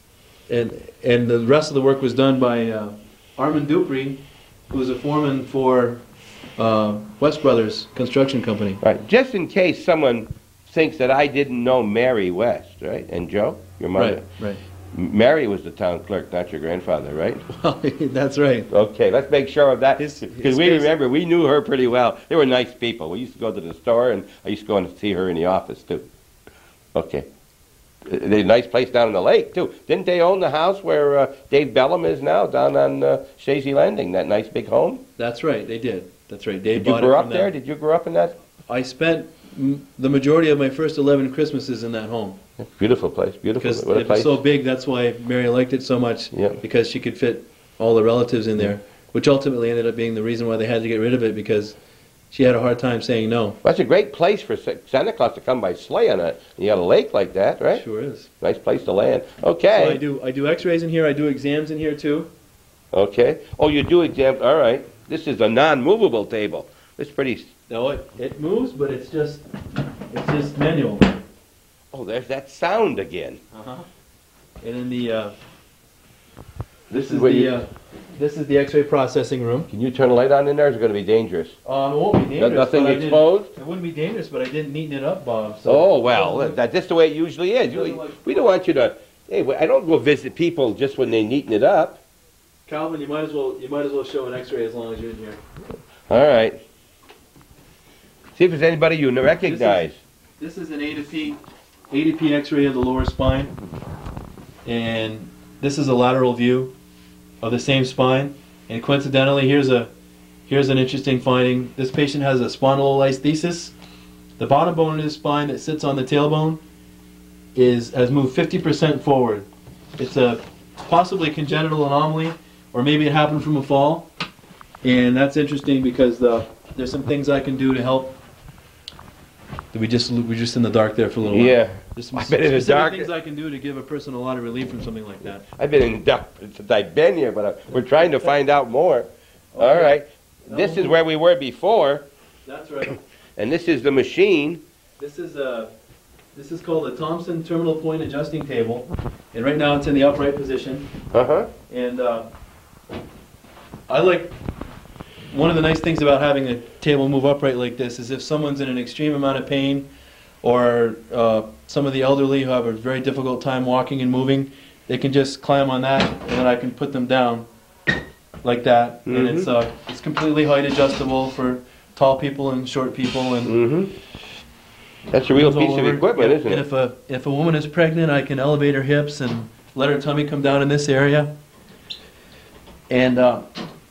and and the rest of the work was done by uh, Armand Dupree, who was a foreman for uh, West Brothers Construction Company. Right. Just in case someone thinks that I didn't know Mary West, right? And Joe, your mother. Right, right. M- Mary was the town clerk, not your grandfather, right? Well, that's right. Okay, let's make sure of that. His- Because his we case- remember, we knew her pretty well. They were nice people. We used to go to the store, and I used to go and see her in the office, too. Okay. Uh, They nice place down in the lake, too. Didn't they own the house where uh, Dave Bellum is now, down on uh, Shazy Landing, that nice big home? That's right. They did. That's right. Dave Did you bought grow it up from there? them. Did you grow up in that? I spent m- the majority of my first eleven Christmases in that home. Beautiful place, beautiful. Because What a it was place. so big, that's why Mary liked it so much, Yeah. because she could fit all the relatives in there, which ultimately ended up being the reason why they had to get rid of it, because she had a hard time saying no. That's a great place for Sa- Santa Claus to come by sleigh on it. You got a lake like that, right? Sure is. Nice place to land. So I Okay. do I do X-rays in here. I do exams in here too. Okay. Oh, you do exam. All right. This is a non-movable table. It's pretty. No, it, it moves, but it's just it's just manual. Oh, there's that sound again. Uh-huh. And in the uh, This this is is where the you. uh, this is the X-ray processing room. Can you turn a light on in there? It's going to be dangerous. Um, it won't be dangerous. Nothing but I didn't- exposed? It wouldn't be dangerous, but I didn't neaten it up, Bob. So Oh well, that, that's just the way it usually is. Doesn't You- like- we don't want you to. Hey, I don't go visit people just when they neaten it up. Calvin, you might as well you might as well show an X-ray as long as you're in here. All right. See if there's anybody you recognize. This is an A to P, A to P X-ray of the lower spine, and this is a lateral view of the same spine. And coincidentally, here's a here's an interesting finding. This patient has a spondylolisthesis. The bottom bone of his spine that sits on the tailbone is has moved fifty percent forward. It's a possibly congenital anomaly, or maybe it happened from a fall. And that's interesting because the, there's some things I can do to help. We just we just in the dark there for a little while. Yeah. There's some I've been in the specific dark. things I can do to give a person a lot of relief from something like that. I've been in the dark since I've been here, but I, we're trying to find out more. All Okay. right. This is where we were before, That's right. and this is the machine. This is a this is called a Thompson terminal point adjusting table, and right now it's in the upright position. Uh huh. And uh, I like one of the nice things about having a table move upright like this is if someone's in an extreme amount of pain, or uh, some of the elderly who have a very difficult time walking and moving, they can just climb on that, and then I can put them down like that. And it's uh, it's completely height adjustable for tall people and short people. And Mm-hmm. That's a real goes all piece of over. equipment, And isn't it? if a if a woman is pregnant, I can elevate her hips and let her tummy come down in this area. And uh,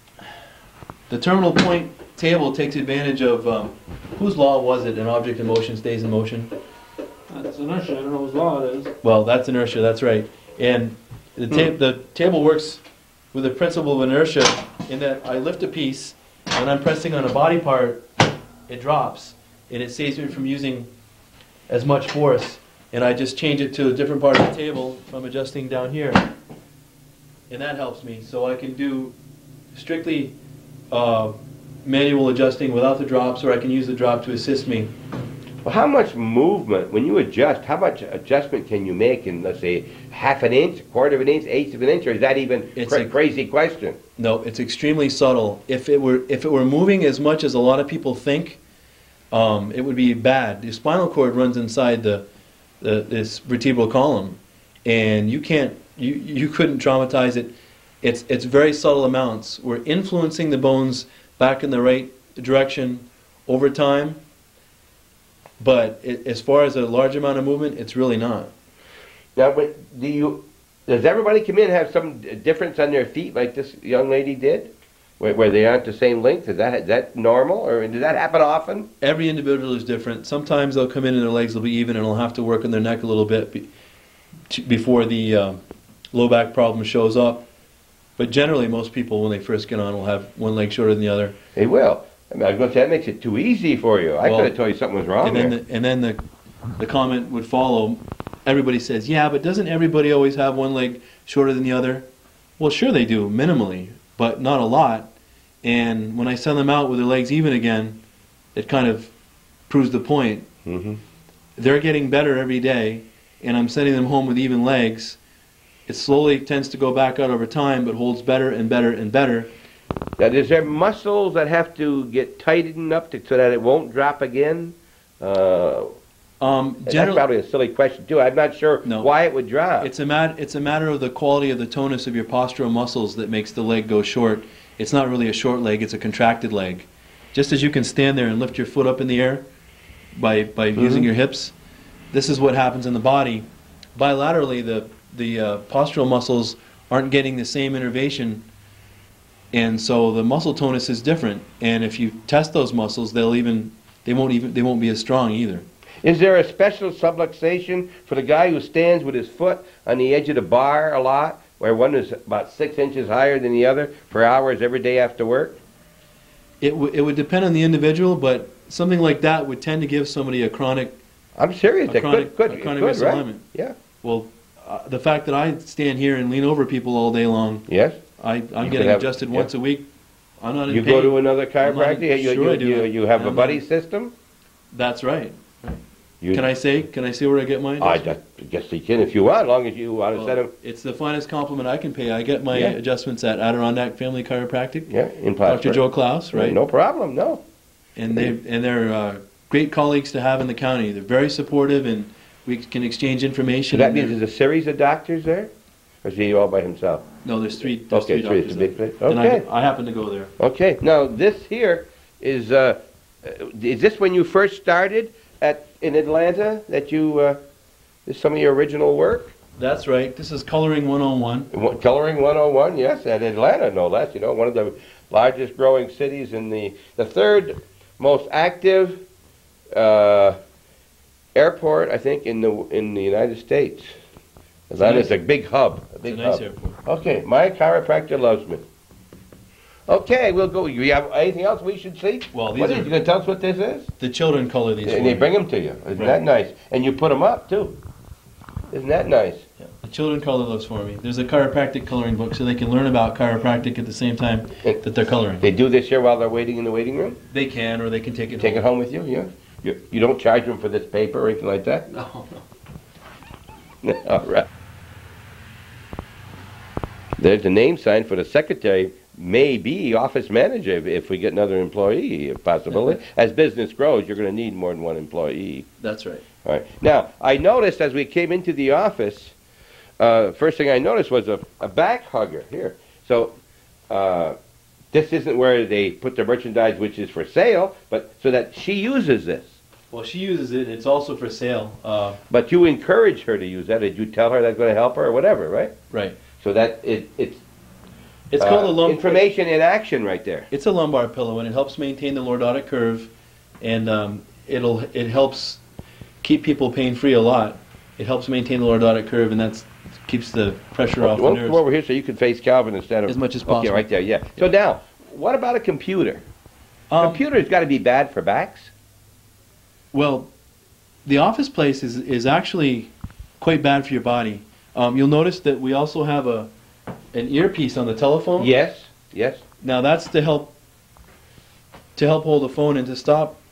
the terminal point table takes advantage of um, whose law was it? An object in motion stays in motion. That's inertia, I don't know whose law it is. Well, that's inertia. That's right. And the ta- the table works with the principle of inertia in that I lift a piece, and when I'm pressing on a body part, it drops, and it saves me from using as much force. And I just change it to a different part of the table if I'm adjusting down here, and that helps me. So I can do strictly uh, manual adjusting without the drops, or I can use the drop to assist me. Well, how much movement, when you adjust, how much adjustment can you make in, let's say, half an inch, a quarter of an inch, eighth of an inch, or is that even It's cra a- crazy question? No, it's extremely subtle. If it were if it were moving as much as a lot of people think, um, it would be bad. The spinal cord runs inside the, the this vertebral column, and you can't you you couldn't traumatize it. It's it's very subtle amounts. We're influencing the bones back in the right direction over time, but it, as far as a large amount of movement, it's really not. Now, but do you, does everybody come in and have some d- difference on their feet like this young lady did? Where, where they aren't the same length? Is that, is that normal, or does that happen often? Every individual is different. Sometimes they'll come in and their legs will be even, and they'll have to work on their neck a little bit be, to, before the um, low back problem shows up. But generally, most people, when they first get on, will have one leg shorter than the other. They will. I mean, I was going to say, that makes it too easy for you. I Well, could have told you something was wrong And then, there. the, and then the, the comment would follow. Everybody says, yeah, but doesn't everybody always have one leg shorter than the other? Well, sure they do, minimally, but not a lot. And when I send them out with their legs even again, it kind of proves the point. Mm-hmm. They're getting better every day, and I'm sending them home with even legs. It slowly tends to go back out over time, but holds better and better and better. Now, is there muscles that have to get tightened up to, so that it won't drop again? Uh, Um, that's generally, probably a silly question, too. I'm not sure No. why it would drop. it's a mat- it's a matter of the quality of the tonus of your postural muscles that makes the leg go short. It's not really a short leg; it's a contracted leg. Just as you can stand there and lift your foot up in the air by by Mm-hmm. using your hips, this is what happens in the body. Bilaterally, the the uh, postural muscles aren't getting the same innervation, and so the muscle tonus is different. And if you test those muscles, they'll even they won't even they won't be as strong either. Is there a special subluxation for the guy who stands with his foot on the edge of the bar a lot, where one is about six inches higher than the other for hours every day after work? It, w- it would depend on the individual, but something like that would tend to give somebody a chronic, I'm serious. a That chronic, could, a could, chronic could, right? misalignment. Yeah. Well, uh, the fact that I stand here and lean over people all day long, Yes. I, I'm You could getting have- adjusted yeah. once a week. I'm not in You pain. go to another I'm not- chiropractor. You, sure you, I do. you, you have a I'm buddy not- system. That's right. You, Can I say? Can I say where I get mine? I just, guess you can if you want, as long as you want to Well, set them. it's the finest compliment I can pay. I get my Yeah. adjustments at Adirondack Family Chiropractic. Yeah, in Doctor Plattsburgh. Joe Klaus, right? No problem. No. And they and they're uh, great colleagues to have in the county. They're very supportive, and we can exchange So information. that and means they're- there's a series of doctors there, or is he all by himself? No, there's three. There's Okay, three three, doctors it's a big there. place. And Okay. I, I happen to go there. Okay. Now this here is. Uh, uh, is this when you first started at in Atlanta that you? Uh, this is some of your original work. That's right. This is Coloring one oh one. What- Coloring one oh one, yes, at Atlanta, no less. You know, one of the largest growing cities in the the third most active uh, airport, I think, in the in the United States. Atlanta's nice- a big hub. A It's big a nice hub. airport. Okay, my chiropractor loves me. Okay, we'll go. You have anything else we should see? Well, these what are- is? You gonna tell us what this is? The children color these. And for they me. bring them to you. Isn't Right. that nice? And you put them up too. Isn't that nice? Yeah. The children color those for me. There's a chiropractic coloring book, so they can learn about chiropractic at the same time It- that they're coloring. They do this here while they're waiting in the waiting room. They can, or they can take it. Take it home. home with you, yeah? You, you don't charge them for this paper or anything like that? No, no. All right. There's a name sign for the secretary, maybe office manager if, if we get another employee, if possibility. As business grows, you're going to need more than one employee. That's right. All right. Now, I noticed as we came into the office, uh, first thing I noticed was a, a back hugger here. So, uh, this isn't where they put their merchandise, which is for sale, but so that she uses this. Well, she uses it. It's also for sale. Uh, But you encourage her to use that. Did you tell her that's going to help her or whatever, right? right. So that it, it's It's uh, called a lump. information in action right there. It's a lumbar pillow, and it helps maintain the lordotic curve, and um, it'll it helps keep people pain free a lot. It helps maintain the lordotic curve, and that's keeps the pressure off the Well, nerves. come over here so you can face Calvin instead of As much as Okay, possible. right there. Yeah. So now, what about a computer? Um, Computer's got to be bad for backs. Well, the office place is is actually quite bad for your body. Um, you'll notice that we also have a an earpiece on the telephone. Yes. Yes. Now that's to help to help hold the phone and to stop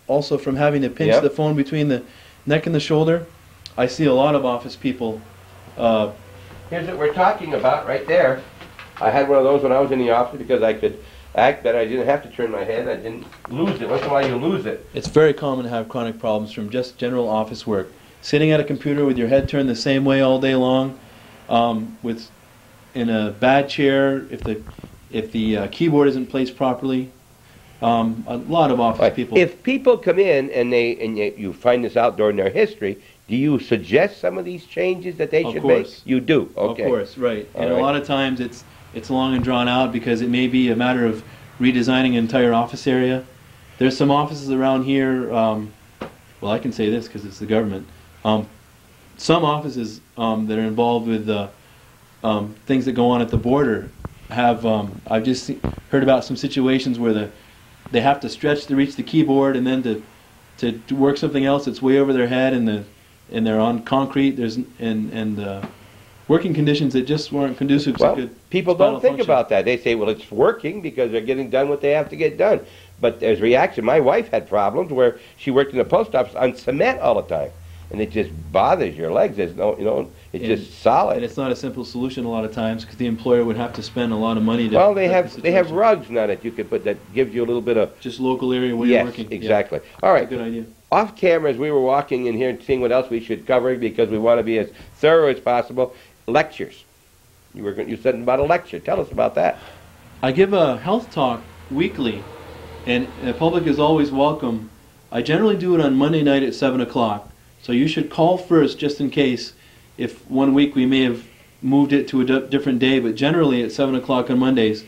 also from having to pinch Yep. the phone between the neck and the shoulder. I see a lot of office people. Uh, Here's what we're talking about right there. I had one of those when I was in the office because I could act that I didn't have to turn my head. I didn't lose it. Once in a while you lose it. it's very common to have chronic problems from just general office work. Sitting at a computer with your head turned the same way all day long, um, with in a bad chair, if the if the uh, keyboard isn't placed properly. Um, a lot of office Right. people. If people come in and they and you, you find this out during their history, do you suggest some of these changes that they Of should course. make? You do. Okay. Of course, right. All and right. a lot of times it's it's long and drawn out because it may be a matter of redesigning an entire office area. There's some offices around here. Um, well, I can say this because it's the government. Um, some offices um, that are involved with uh, um, things that go on at the border have. Um, I've just see, heard about some situations where the they have to stretch to reach the keyboard, and then to to, to work something else that's way over their head, and the and they're on concrete. There's and and uh, working conditions that just weren't conducive to Well, good people spinal don't think function. about that. They say, well, it's working because they're getting done what they have to get done. But there's reaction. My wife had problems where she worked in the post office on cement all the time, and it just bothers your legs. There's no, you know, it's And- just solid. And it's not a simple solution a lot of times because the employer would have to spend a lot of money to. Well, they correct have the they have situation. rugs now that you could put that gives you a little bit of Just local area where yes, you're working. Yeah, exactly. All right. good idea. Off camera, as we were walking in here and seeing what else we should cover because we want to be as thorough as possible. Lectures. You were going- you said about a lecture. Tell us about that. I give a health talk weekly, and the public is always welcome. I generally do it on Monday night at seven o'clock, so you should call first just in case if one week we may have moved it to a di- different day, but generally at seven o'clock on Mondays.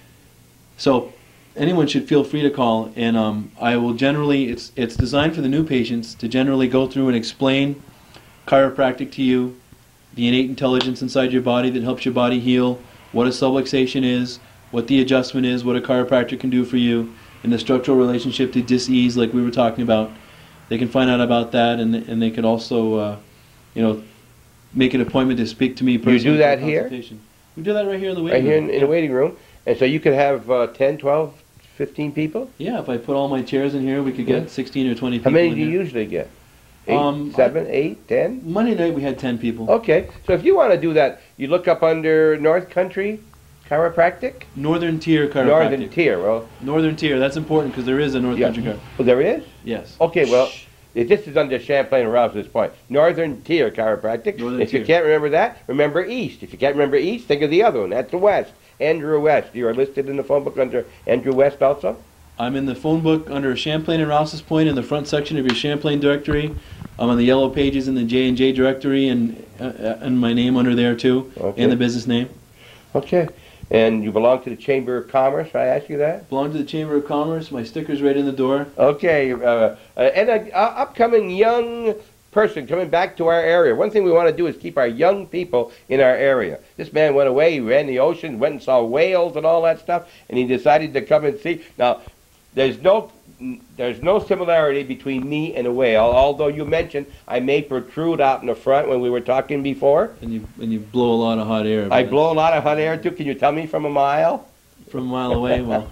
So anyone should feel free to call, and um, I will generally, it's, it's designed for the new patients to generally go through and explain chiropractic to you, the innate intelligence inside your body that helps your body heal, what a subluxation is, what the adjustment is, what a chiropractor can do for you, and the structural relationship to dis-ease like we were talking about. They can find out about that, and and they could also, uh, you know, make an appointment to speak to me personally. do for that a here? consultation. We do that right here in the Right waiting here room. in, in the waiting room. And so you could have uh, ten, twelve, fifteen people? Yeah, if I put all my chairs in here, we could Yeah. get sixteen or twenty How people many in do you here. usually get? Eight, Um, seven, eight, ten? Monday night we had ten people. Okay. So if you want to do that, you look up under North Country Chiropractic? Northern Tier Chiropractic. Northern Tier. Well, Northern Tier, that's important because there is a North yeah. Country Chiro. Well, there is? Yes. Okay, well, if this is under Champlain and Rouse at this point. Northern Tier Chiropractic. Northern if you Tier. can't remember that, remember East. If you can't remember East, think of the other one. That's the West. Andrew West. You are listed in the phone book under Andrew West also? I'm in the phone book under Champlain and Rouse's Point in the front section of your Champlain directory. I'm on the yellow pages in the J and J directory, and uh, uh, and my name under there too, Okay. and the business name. Okay. And you belong to the Chamber of Commerce, I ask you that? Belong to the Chamber of Commerce. My sticker's right in the door. Okay. Uh, uh, and an upcoming young person coming back to our area. One thing we want to do is keep our young people in our area. This man went away, he ran the ocean, went and saw whales and all that stuff, and he decided to come and see. Now, there's no there's no similarity between me and a whale, although you mentioned I may protrude out in the front when we were talking before. And you and you blow a lot of hot air. I but blow a lot of hot air too. Can you tell me from a mile? from a mile away. Well,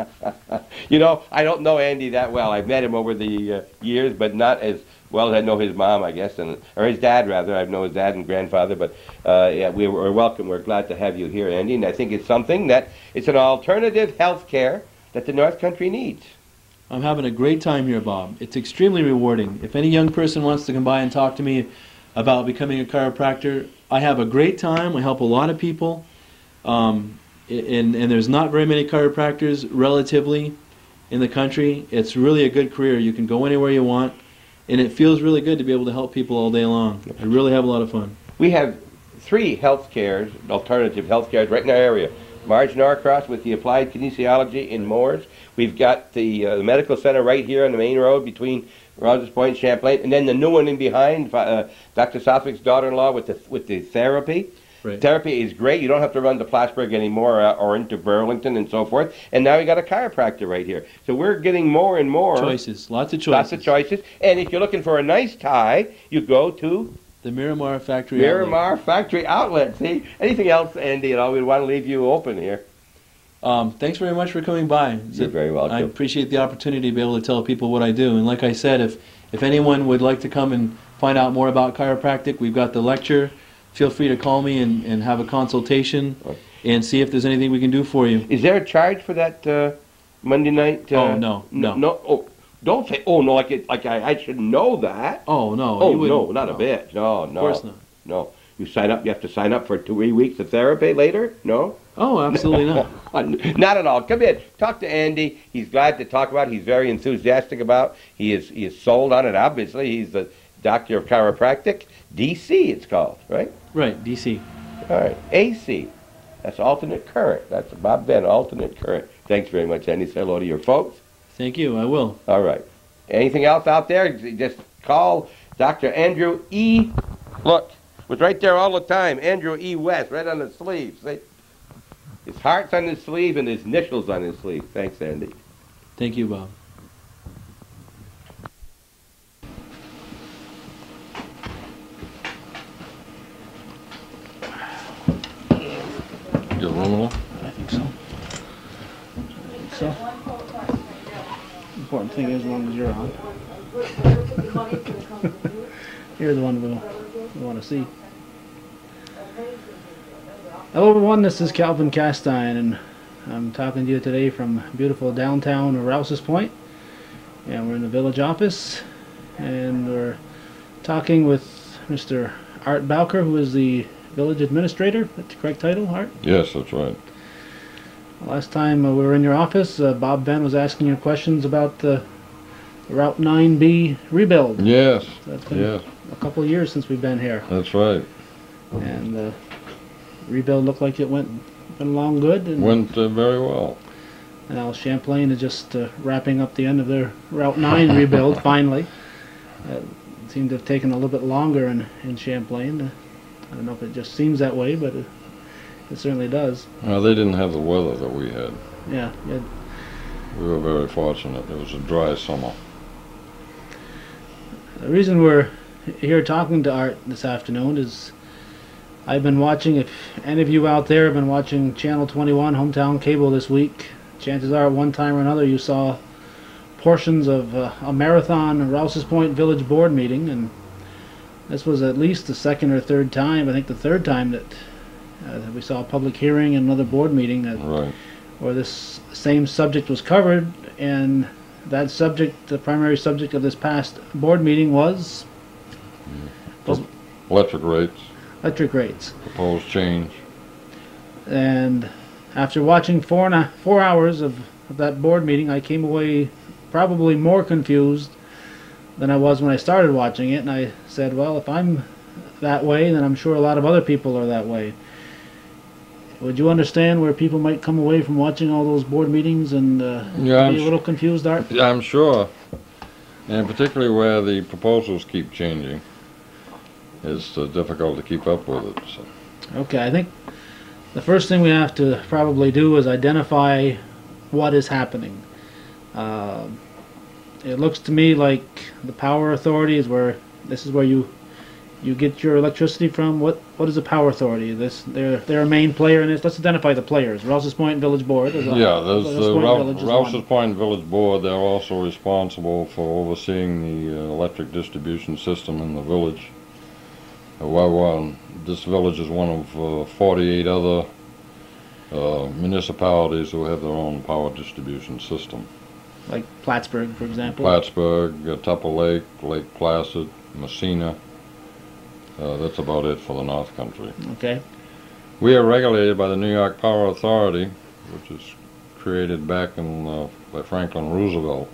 You know, I don't know Andy that well. I've met him over the uh, years, but not as well as I know his mom, I guess, and or his dad rather. I know his dad and grandfather, but uh, yeah, we we're welcome. We're glad to have you here, Andy, and I think it's something that it's an alternative health care that the North Country needs. I'm having a great time here, Bob. It's extremely rewarding. If any young person wants to come by and talk to me about becoming a chiropractor, I have a great time. I help a lot of people. Um, and, and there's not very many chiropractors relatively in the country. It's really a good career. You can go anywhere you want, and it feels really good to be able to help people all day long. I really have a lot of fun. We have three health cares, alternative health cares, right in our area. Marge Norcross with the Applied Kinesiology in Moores. We've got the, uh, the medical center right here on the main road between Rogers Point and Champlain, and then the new one in behind, uh, Doctor Southwick's daughter-in-law with the with the therapy. Right. Therapy is great. You don't have to run to Plattsburgh anymore uh, or into Burlington and so forth. And now we got a chiropractor right here. So we're getting more and more Choices, lots of choices. Lots of choices. And if you're looking for a nice tie, you go to The Miramar Factory Outlet. Miramar Factory Outlet. See, anything else, Andy? You know, we want to leave you open here. Um, thanks very much for coming by. You're very welcome. I appreciate the opportunity to be able to tell people what I do. And like I said, if, if anyone would like to come and find out more about chiropractic, we've got the lecture. Feel free to call me and, and have a consultation and see if there's anything we can do for you. Is there a charge for that uh, Monday night? Uh, oh, no, no. No, oh, don't say, oh, no, like, it, like I, I should know that. Oh, no. Oh, no, not no. a bit. No, no. Of course not. No. You sign up, you have to sign up for three weeks of therapy later? No? Oh, absolutely not. Not at all. Come in. Talk to Andy. He's glad to talk about it. He's very enthusiastic about it. He is, he is sold on it, obviously. He's the doctor of chiropractic. D C it's called, right? Right, D C. All right. A C. That's alternate current. That's Bob Ben, alternate current. Thanks very much, Andy. Say hello to your folks. Thank you. I will. All right. Anything else out there? Just call Doctor Andrew E. Look. Was right there all the time. Andrew E. West, right on the sleeve. See? His heart's on his sleeve and his initials on his sleeve. Thanks, Andy. Thank you, Bob. Get one more? I think so. I think so. Important thing is, as long as you're on. You're the one we'll, we want to see. Hello everyone, this is Calvin Castine, and I'm talking to you today from beautiful downtown Rouse's Point. And we're in the village office, and we're talking with Mister Art Bowker, who is the village administrator. That's the correct title, Art? Yes, that's right. Last time uh, we were in your office, uh, Bob Ben was asking you questions about the Route nine B rebuild. Yes, So it's been yes, a couple of years since we've been here, that's right. and the rebuild looked like it went, went along good. And Went uh, very well. now Champlain is just uh, wrapping up the end of their Route nine rebuild, finally. Uh, it seemed to have taken a little bit longer in, in Champlain. Uh, I don't know if it just seems that way, but it, it certainly does. Well, they didn't have the weather that we had. Yeah, yeah. We were very fortunate. It was a dry summer. The reason we're here talking to Art this afternoon is I've been watching, if any of you out there have been watching Channel twenty-one Hometown Cable this week, chances are at one time or another you saw portions of uh, a marathon Rouse's Point Village Board meeting, and this was at least the second or third time, I think the third time that, uh, that we saw a public hearing and another board meeting that, Right. where this same subject was covered, and that subject, the primary subject of this past board meeting was, was Electric rates, electric rates. proposed change. And after watching four and a, four hours of, of that board meeting, I came away probably more confused than I was when I started watching it, and I said, well, if I'm that way, then I'm sure a lot of other people are that way. Would you understand where people might come away from watching all those board meetings and uh, Yeah, I'm be a s- little confused, Art? I'm sure, and particularly where the proposals keep changing, it's uh, difficult to keep up with it. So. Okay, I think the first thing we have to probably do is identify what is happening. Uh, it looks to me like the power authority is where this is where you you get your electricity from. What what is the power authority? This they're they're a main player in this. Let's identify the players. Rouse's Point Village Board. Is a, Yeah, there's Rouse's the Point Rou- Village is Rouse's one. Point Village Board. They're also responsible for overseeing the uh, electric distribution system in the village. Uh, well, well, this village is one of uh, forty-eight other uh, municipalities who have their own power distribution system. Like Plattsburgh, for example. Plattsburgh, uh, Tupper Lake, Lake Placid, Messina. Uh, that's about it for the North Country. Okay. We are regulated by the New York Power Authority, which was created back in uh, by Franklin Roosevelt,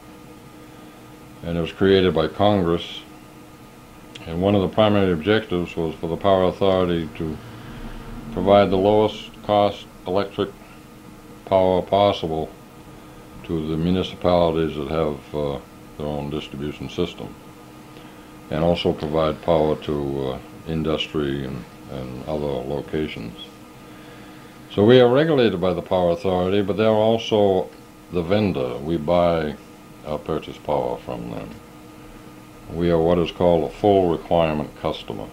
and it was created by Congress. And one of the primary objectives was for the Power Authority to provide the lowest cost electric power possible to the municipalities that have uh, their own distribution system, and also provide power to uh, industry and, and other locations. So we are regulated by the Power Authority, but they're also the vendor. We buy our purchase power from them. We are what is called a full requirement customer.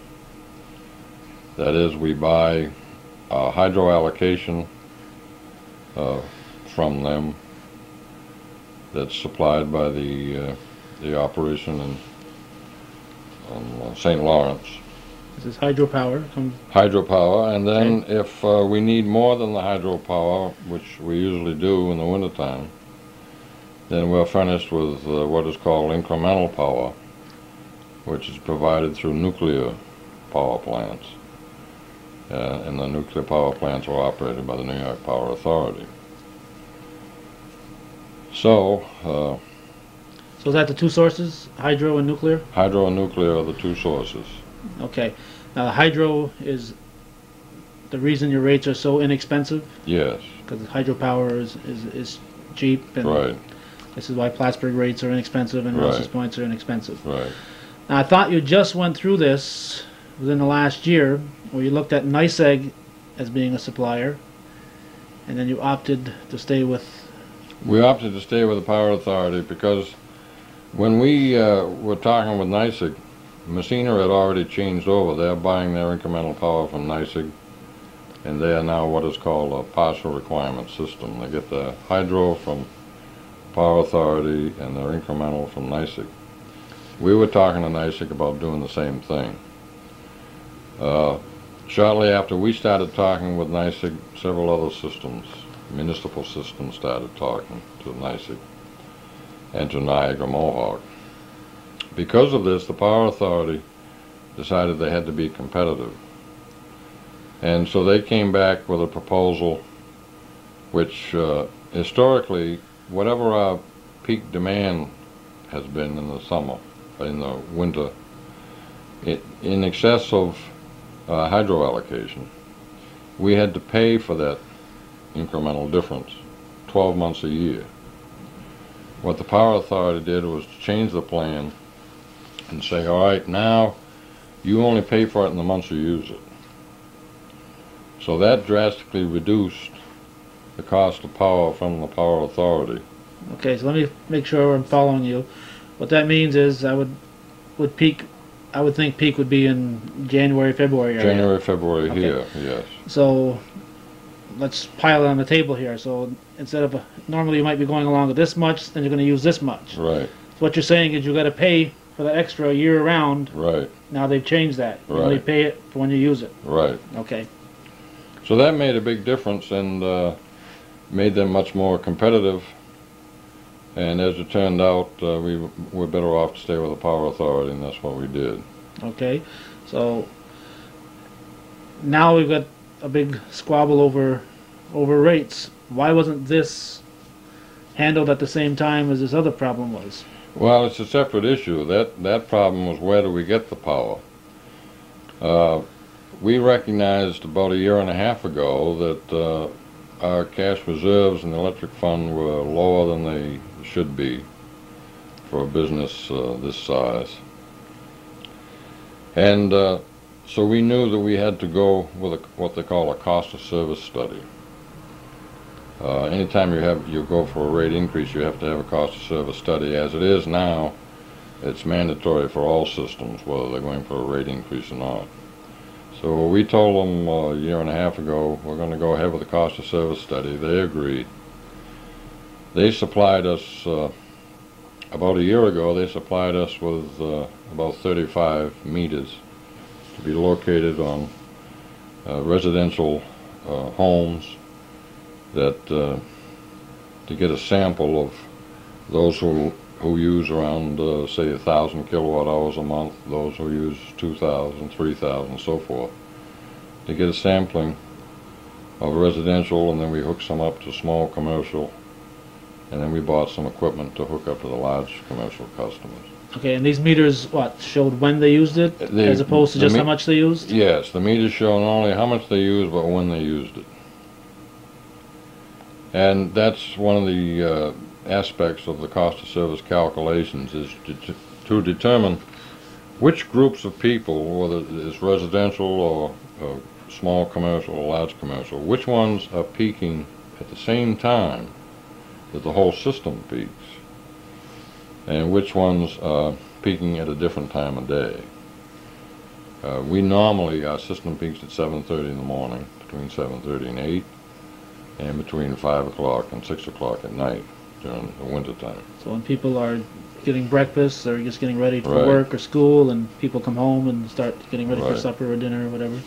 That is, we buy uh, hydro allocation, uh, from them that's supplied by the uh, the operation in on uh, Saint Lawrence. This is hydropower. Comes Hydropower, and then Okay. if uh, we need more than the hydropower, which we usually do in the wintertime, then we're furnished with uh, what is called incremental power, which is provided through nuclear power plants. Uh, and the nuclear power plants are operated by the New York Power Authority. So, uh, So is that the two sources, hydro and nuclear? hydro and nuclear are the two sources. Okay. Now, hydro is the reason your rates are so inexpensive, Yes, because hydropower is, is, is cheap, and right, this is why Plattsburgh rates are inexpensive and Right. Rouse's Points are inexpensive. right. Now, I thought you just went through this within the last year, where you looked at NYSEG as being a supplier, and then you opted to stay with. We opted to stay with the Power Authority because when we uh, were talking with NYSEG, Messina had already changed over. They're buying their incremental power from NYSEG, and they are now what is called a partial requirement system. They get the hydro from Power Authority and their incremental from NYSEG. We were talking to NYSEG about doing the same thing. Uh, shortly after we started talking with NYSEG, several other systems, municipal systems, started talking to NYSEG and to Niagara Mohawk. Because of this, the Power Authority decided they had to be competitive. And so they came back with a proposal which, uh, historically, whatever our peak demand has been in the summer, in the winter, it, in excess of uh, hydro allocation, we had to pay for that incremental difference twelve months a year. What the Power Authority did was to change the plan and say, all right, now you only pay for it in the months you use it. So that drastically reduced the cost of power from the Power Authority. Okay, so let me make sure I'm following you. What that means is, I would would peak. I would think peak would be in January, February area. January, February Okay. here, yes. So let's pile it on the table here. So instead of a, normally you might be going along with this much, then you're going to use this much. Right, So what you're saying is you got to pay for the extra year round. right, Now they've changed that. You Right. only pay it for when you use it. right. Okay. So that made a big difference and uh, made them much more competitive. And as it turned out, uh, we were better off to stay with the Power Authority, and that's what we did. Okay. So now we've got a big squabble over over rates. Why wasn't this handled at the same time as this other problem was? Well, it's a separate issue. That that problem was, where do we get the power? Uh, we recognized about a year and a half ago that uh, our cash reserves in the electric fund were lower than they should be for a business uh, this size. And uh, so we knew that we had to go with a, what they call a cost of service study. Uh, anytime you have you go for a rate increase, you have to have a cost of service study. As it is now, it's mandatory for all systems, whether they're going for a rate increase or not. So we told them uh, a year and a half ago, we're going to go ahead with the cost of service study. They agreed. They supplied us, uh, about a year ago, they supplied us with uh, about thirty-five meters to be located on uh, residential uh, homes, that uh, to get a sample of those who who use around uh, say a thousand kilowatt hours a month, those who use two thousand, three thousand, so forth, to get a sampling of residential, and then we hook some up to small commercial, and then we bought some equipment to hook up to the large commercial customers. Okay, and these meters, what, showed when they used it, The- as opposed to the just me- how much they used? Yes, the meters show not only how much they used, but when they used it. And that's one of the uh, aspects of the cost of service calculations, is to, to, to determine which groups of people, whether it's residential or uh, small commercial or large commercial, which ones are peaking at the same time that the whole system peaks, and which ones are peaking at a different time of day. Uh, we normally, our system peaks at seven thirty in the morning, between seven thirty and eight. and between five o'clock and six o'clock at night during the winter time. So when people are getting breakfast or just getting ready for Right. work or school, and people come home and start getting ready for Right. supper or dinner or whatever.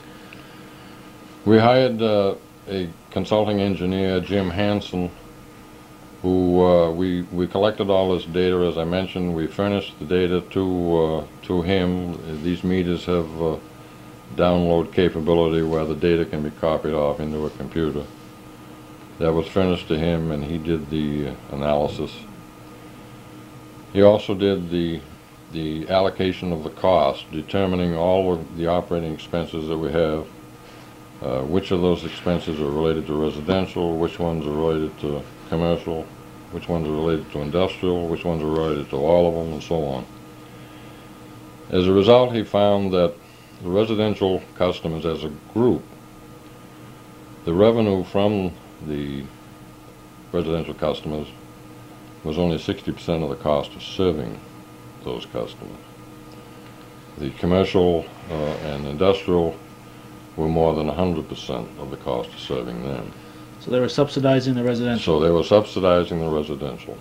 We hired uh, a consulting engineer, Jim Hansen, who uh, we we collected all this data. As I mentioned, we furnished the data to uh, to him. These meters have uh, download capability where the data can be copied off into a computer. That was furnished to him, and he did the uh, analysis. He also did the the allocation of the cost, determining all of the operating expenses that we have. Uh, which of those expenses are related to residential, which ones are related to commercial, which ones are related to industrial, which ones are related to all of them, and so on. As a result, he found that the residential customers as a group, the revenue from the residential customers was only sixty percent of the cost of serving those customers. The commercial uh, and industrial were more than one hundred percent of the cost of serving them. So they were subsidizing the residential. So they were subsidizing the residential.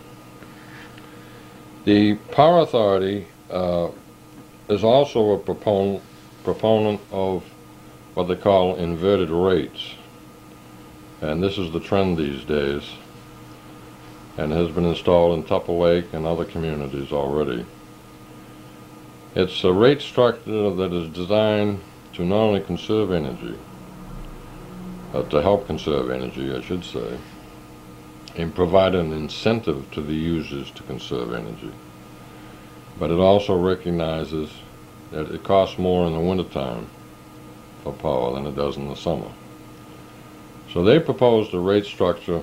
The Power Authority uh, is also a proponent, proponent of what they call inverted rates. And this is the trend these days, and has been installed in Tupper Lake and other communities already. It's a rate structure that is designed to not only conserve energy, but to help conserve energy, I should say, and provide an incentive to the users to conserve energy. But it also recognizes that it costs more in the wintertime for power than it does in the summer. So they proposed a rate structure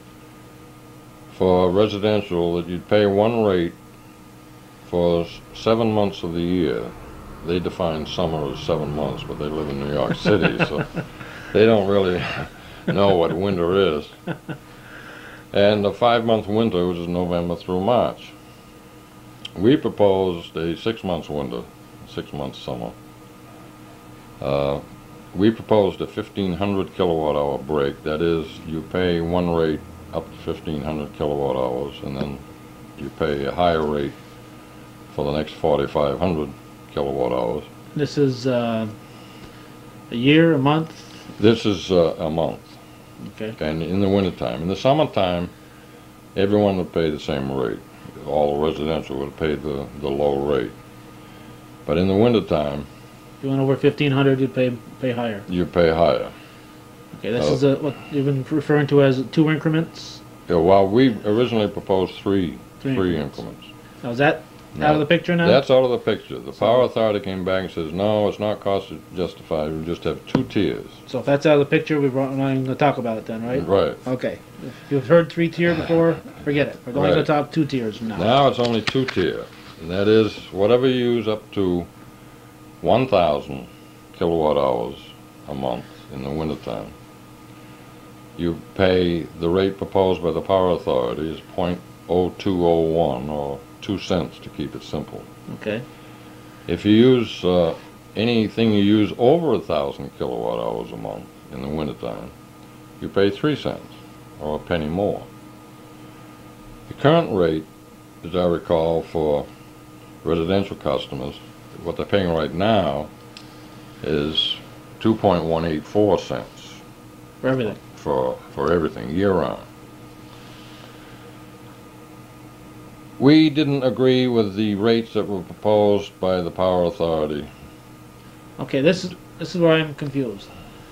for residential that you'd pay one rate for seven months of the year. They define summer as seven months, but they live in New York City, so they don't really know what winter is. And the five-month winter, which is November through March. We proposed a six-month winter, six-month summer. Uh, we proposed a fifteen hundred kilowatt hour break. That is, you pay one rate up to fifteen hundred kilowatt hours, and then you pay a higher rate for the next forty-five hundred kilowatt hours. This is uh, a year, a month? This is uh, a month. Okay. And in the wintertime. In the summertime, everyone would pay the same rate. All residential would pay the, the low rate. But in the wintertime, If you went over fifteen hundred, you'd pay pay higher. you pay higher. Okay, this Uh, is a, what you've been referring to as two increments? Yeah, well, we originally proposed three, Three three increments. increments. Now, is that No, out of the picture now? That's out of the picture. The So- Power Authority came back and says, no, it's not cost justified. We just have two tiers. So if that's out of the picture, we're not even going to talk about it then, right? Right. Okay. If you've heard three tier before, forget it. We're only going Right. to talk two tiers from now. Now it's only two tier, and that is whatever you use up to one thousand kilowatt hours a month in the wintertime. You pay, the rate proposed by the Power Authority is point oh two oh one, or two cents to keep it simple. Okay. If you use uh, anything you use over a thousand kilowatt hours a month in the wintertime, you pay three cents, or a penny more. The current rate, as I recall, for residential customers, what they're paying right now is two point one eight four cents For everything. for, for everything, year-round. We didn't agree with the rates that were proposed by the Power Authority. Okay, this is this is where I'm confused.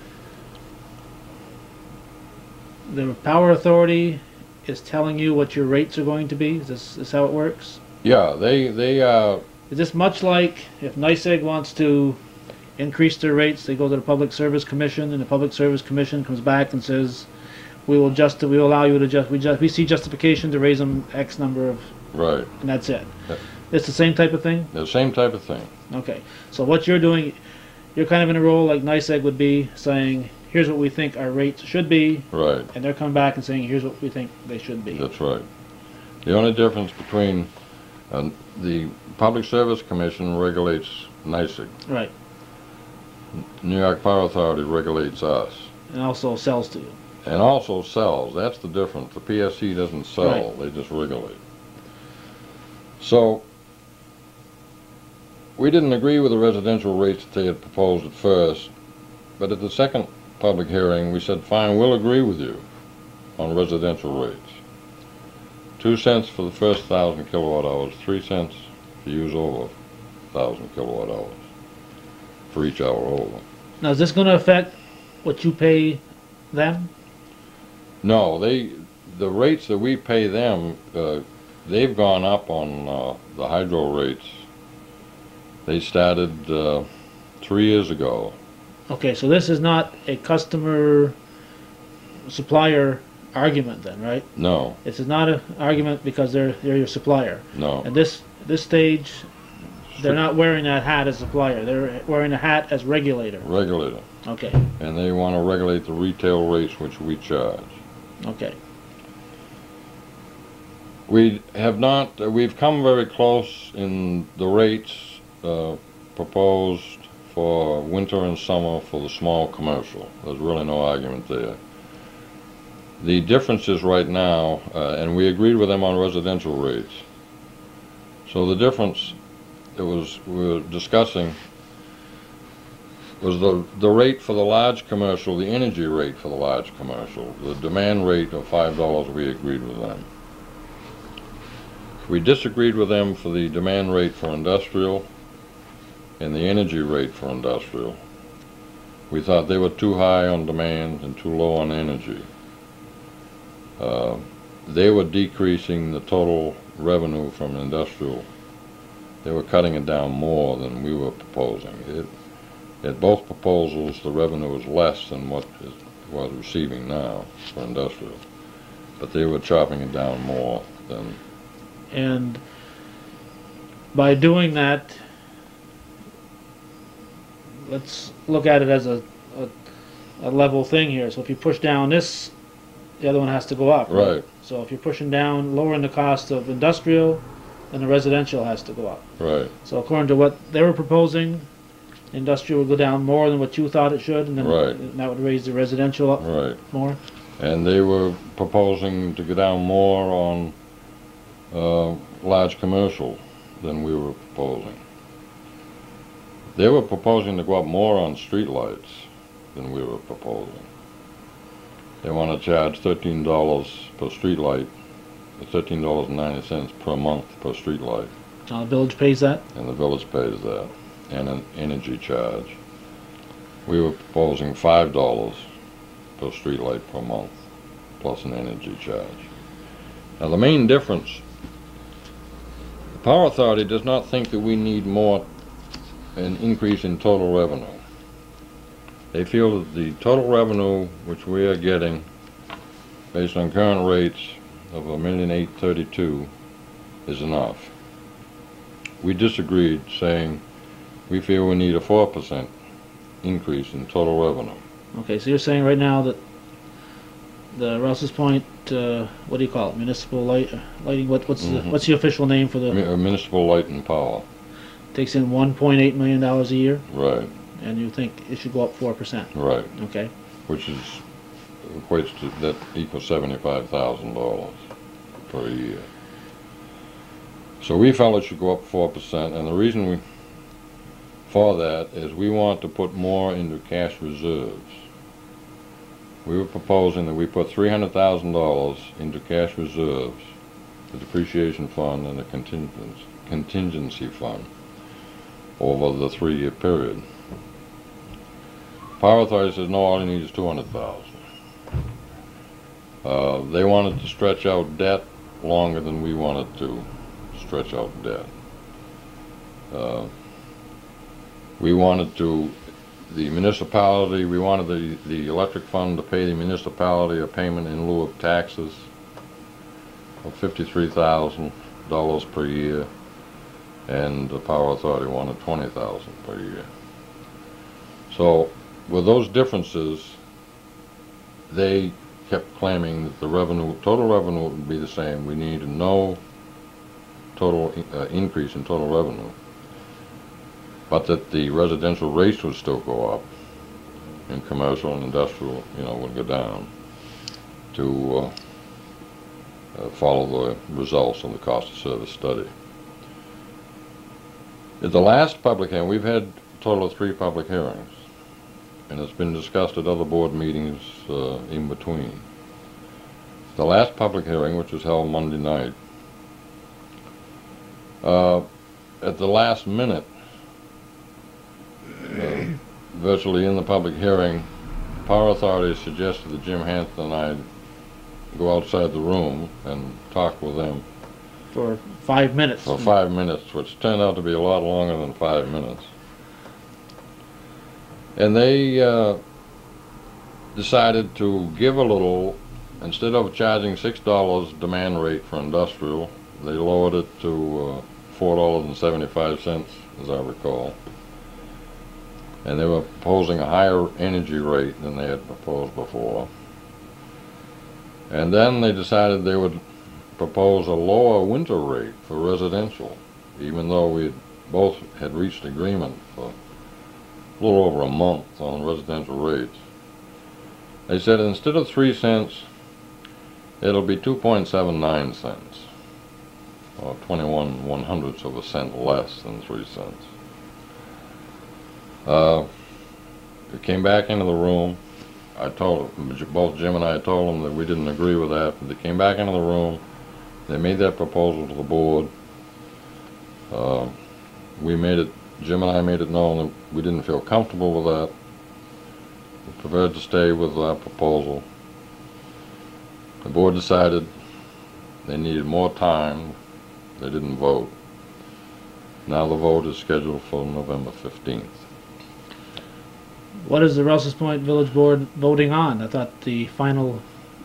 The Power Authority is telling you what your rates are going to be? Is this, is how it works? Yeah, they, they, uh, Is this much like if NYSEG wants to increase their rates, they go to the Public Service Commission, and the Public Service Commission comes back and says, we will just we will allow you to just we just we see justification to raise them X number of, right, and that's it. Yeah. It's the same type of thing? the same type of thing. Okay. So what you're doing, you're kind of in a role like NYSEG would be, saying, here's what we think our rates should be, Right, and they're coming back and saying, here's what we think they should be. that's right. The only difference between uh, the Public Service Commission regulates NYSEG. Right. New York Power Authority regulates us. And also sells to you. and also sells. That's the difference. The P S C doesn't sell, Right. they just regulate. So, we didn't agree with the residential rates that they had proposed at first, but at the second public hearing, we said, fine, we'll agree with you on residential rates. Two cents for the first thousand kilowatt hours, three cents to use over thousand kilowatt hours for each hour over. Now, is this going to affect what you pay them? No, they, the rates that we pay them, uh, they've gone up on uh, the hydro rates. They started uh, three years ago. Okay, so this is not a customer supplier argument then, right? No, This is not an argument because they're they're your supplier. no. At this this stage, they're not wearing that hat as supplier. They're wearing a hat as regulator. Regulator. Okay, And they want to regulate the retail rates which we charge. okay. We have not, uh, we've come very close in the rates uh, proposed for winter and summer for the small commercial. There's really no argument there. The differences right now, uh, and we agreed with them on residential rates. So the difference that was we were discussing was the the rate for the large commercial, the energy rate for the large commercial, the demand rate of five dollars. We agreed with them. We disagreed with them for the demand rate for industrial and the energy rate for industrial. We thought they were too high on demand and too low on energy. Uh, they were decreasing the total revenue from industrial. They were cutting it down more than we were proposing. It, at both proposals, the revenue was less than what it was receiving now for industrial. But they were chopping it down more than... And by doing that, let's look at it as a, a, a level thing here. So if you push down this, the other one has to go up. Right. So if you're pushing down, lowering the cost of industrial, then the residential has to go up. Right. So according to what they were proposing, industrial would go down more than what you thought it should, and then Right. and that would raise the residential up Right. more. And they were proposing to go down more on uh, large commercial than we were proposing. They were proposing to go up more on streetlights than we were proposing. They want to charge thirteen dollars per streetlight, thirteen dollars and ninety cents per month per streetlight, Now the village pays that. and the village pays that, and an energy charge. We were proposing five dollars per streetlight per month, plus an energy charge. Now the main difference, the Power Authority does not think that we need more, an increase in total revenue. They feel that the total revenue which we are getting, based on current rates of a million eight thirty-two, is enough. We disagreed, saying we feel we need a four percent increase in total revenue. Okay, so you're saying right now that the Rouse's Point, uh, what do you call it, municipal light, lighting? What, what's Mhm. the, what's the official name for the? Mi- uh, Municipal light and power, Takes in one point eight million dollars a year, right, and you think it should go up four percent. right, Okay. which is, equates to, that equals seventy-five thousand dollars per year. So we felt it should go up four percent, and the reason we, for that, is we want to put more into cash reserves. We were proposing that we put three hundred thousand dollars into cash reserves, the depreciation fund and the contingency, contingency fund, over the three-year period. Power Authority says, no, all you need is two hundred thousand dollars. Uh, they wanted to stretch out debt longer than we wanted to stretch out debt. Uh, we wanted to, the municipality, we wanted the, the electric fund to pay the municipality a payment in lieu of taxes of fifty-three thousand dollars per year, and the Power Authority wanted twenty thousand dollars per year. So with those differences, they kept claiming that the revenue, total revenue would be the same. We needed no total uh, increase in total revenue, but that the residential rates would still go up, and commercial and industrial, you know, would go down. to uh, uh, follow the results of the cost of service study. At the last public hearing, we've had a total of three public hearings, and it's been discussed at other board meetings uh, in between. The last public hearing, which was held Monday night, uh, at the last minute, uh, virtually in the public hearing, Power Authority suggested that Jim Hampton and I go outside the room and talk with them For five minutes. for five minutes, which turned out to be a lot longer than five minutes. And they uh, decided to give a little. Instead of charging six dollars demand rate for industrial, they lowered it to uh, four dollars and seventy-five cents, as I recall. And they were proposing a higher energy rate than they had proposed before. And then they decided they would propose a lower winter rate for residential, even though we had both had reached agreement for a little over a month on residential rates. They said instead of three cents, it'll be two point seven nine cents, or twenty-one one hundredths of a cent less than three cents. Uh, we came back into the room. I told them, both Jim and I told them that we didn't agree with that. But they came back into the room. They made that proposal to the board. Uh, we made it, Jim and I made it known that we didn't feel comfortable with that. We preferred to stay with our proposal. The board decided they needed more time. They didn't vote. Now the vote is scheduled for November fifteenth. What is the Rouse's Point Village Board voting on? I thought the final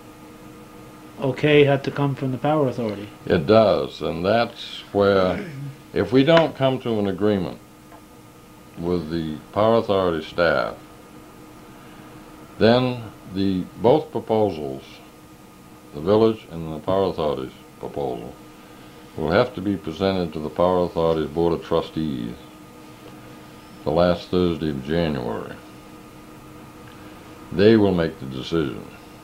okay had to come from the Power Authority. It does, and that's where, if we don't come to an agreement with the Power Authority staff, then the both proposals, the village and the Power Authority's proposal, will have to be presented to the Power Authority's Board of Trustees the last Thursday of January. They will make the decision.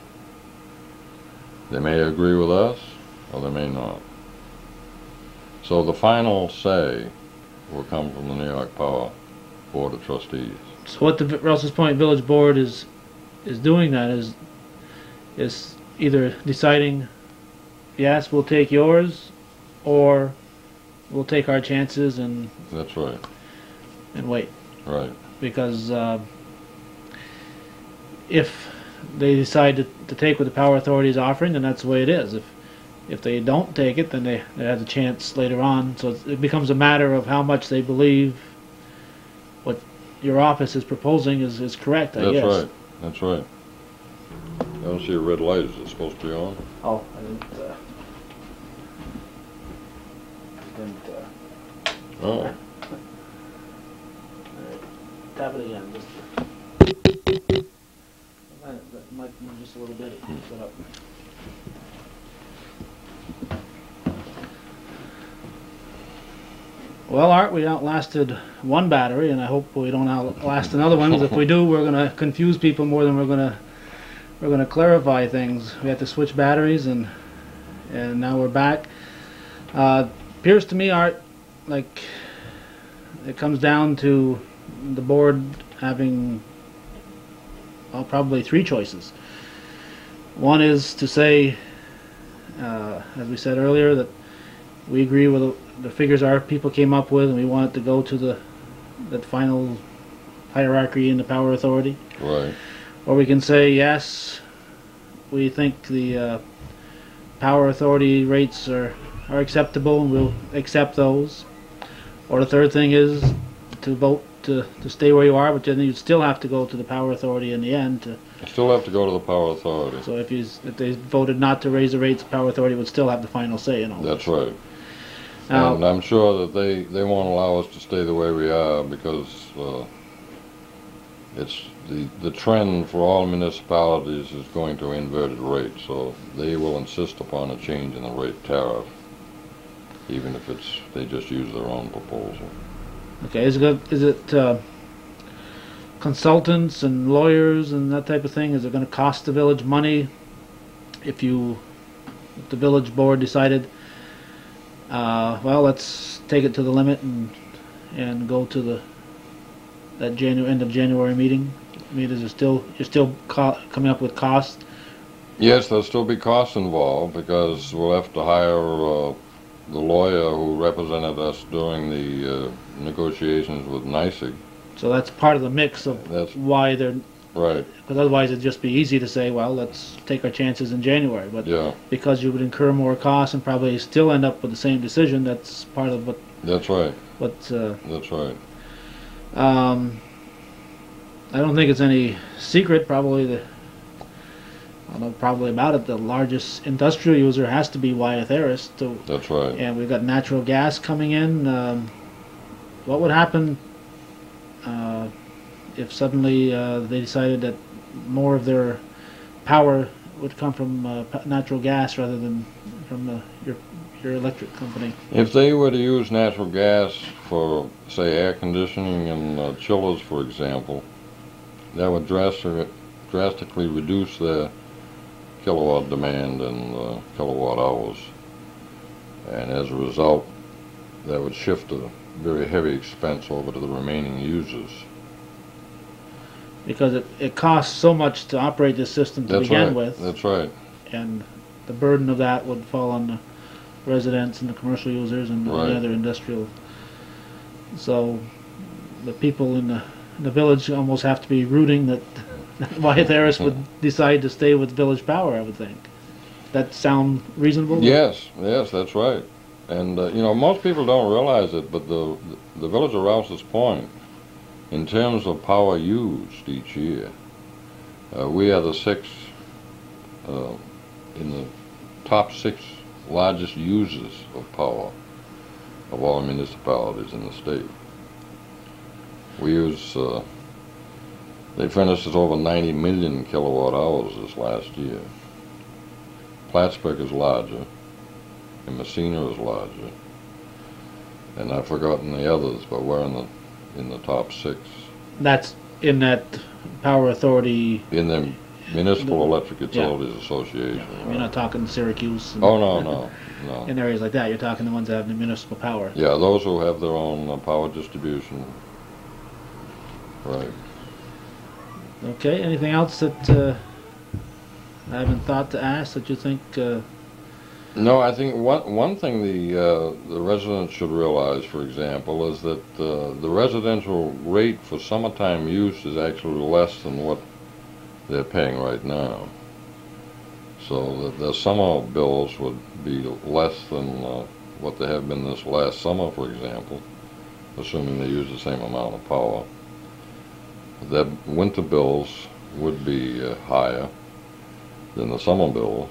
They may agree with us, or they may not. So the final say will come from the New York Power Board of Trustees. So what the Rouse's Point Village Board is is doing that is is either deciding, yes, we'll take yours, or we'll take our chances and That's right. and wait. Right. Because uh, if they decide to, to take what the Power Authority is offering, then that's the way it is. If if they don't take it, then they, they have a chance later on. So it becomes a matter of how much they believe what your office is proposing is, is correct, I That's guess. right. That's right. I don't see a red light. Is it supposed to be on? Oh, I didn't, uh, I didn't, uh, Oh. Alright. Tap it again, just. That that might be just a little bit. Shut up. Well, Art, we outlasted one battery, and I hope we don't outlast another one. 'Cause if we do, we're going to confuse people more than we're going to we're going to clarify things. We had to switch batteries, and and now we're back. Uh, appears to me, Art, like it comes down to the board having well, probably three choices. One is to say, uh, as we said earlier, that we agree with the, the figures our people came up with, and we want it to go to the that final hierarchy in the Power Authority. Right. Or we can say, yes, we think the uh, Power Authority rates are, are acceptable, and we'll accept those. Or the third thing is to vote to, to stay where you are, but then you'd still have to go to the Power Authority in the end. To, I still have to go to the Power Authority. so if, you, if they voted not to raise the rates, the Power Authority would still have the final say in all That's this. right. Now, And I'm sure that they, they won't allow us to stay the way we are because uh, it's the, the trend for all municipalities is going to inverted rates, so they will insist upon a change in the rate tariff, even if it's they just use their own proposal. okay, is it, is it uh, consultants and lawyers and that type of thing? Is it going to cost the village money if you, if the village board decided, uh, well, let's take it to the limit and and go to the that Janu end of January meeting. I mean, is it still you're still co coming up with costs? Yes, there'll still be costs involved because we'll have to hire uh, the lawyer who represented us during the uh, negotiations with NYSEG. So that's part of the mix of That's why they're, right. because otherwise it'd just be easy to say, well, let's take our chances in January. But Yeah, because you would incur more costs and probably still end up with the same decision, that's part of what that's right. what. Uh, That's right. um, I don't think it's any secret. Probably the I don't know probably about it. The largest industrial user has to be Wyeth Harris. So, That's right. and we've got natural gas coming in. Um, what would happen uh, if suddenly uh, they decided that more of their power would come from uh, p- natural gas rather than from uh, your your electric company? If they were to use natural gas for, say, air conditioning and uh, chillers, for example, that would drastic, drastically reduce their kilowatt demand and uh, kilowatt hours. And as a result, that would shift a very heavy expense over to the remaining users. Because it, it costs so much to operate this system to That's begin right. with, That's right. and the burden of that would fall on the residents and the commercial users and Right. the other industrial. So the people in the, in the village almost have to be rooting that Wyeth Harris would decide to stay with village power, I would think. That sound reasonable? Yes, yes, that's right. And, uh, you know, most people don't realize it, but the, the village of Rouse's Point, in terms of power used each year, uh, we are the sixth, uh, in the top six largest users of power of all municipalities in the state. We use, uh, they furnished us over ninety million kilowatt hours this last year. Plattsburgh is larger, and Messina is larger, and I've forgotten the others, but we're in the in the top six. That's in that power authority. In the Municipal The- Electric Utilities Association. You're not talking Syracuse and, Oh, no, no, no. in areas like that. You're talking the ones that have the municipal power. Yeah, those who have their own uh, power distribution. Right. Okay, anything else that uh, I haven't thought to ask that you think uh, No, I think one one thing the uh, the residents should realize, for example, is that uh, the residential rate for summertime use is actually less than what they're paying right now. So that the summer bills would be less than uh, what they have been this last summer, for example, assuming they use the same amount of power. That winter bills would be uh, higher than the summer bills.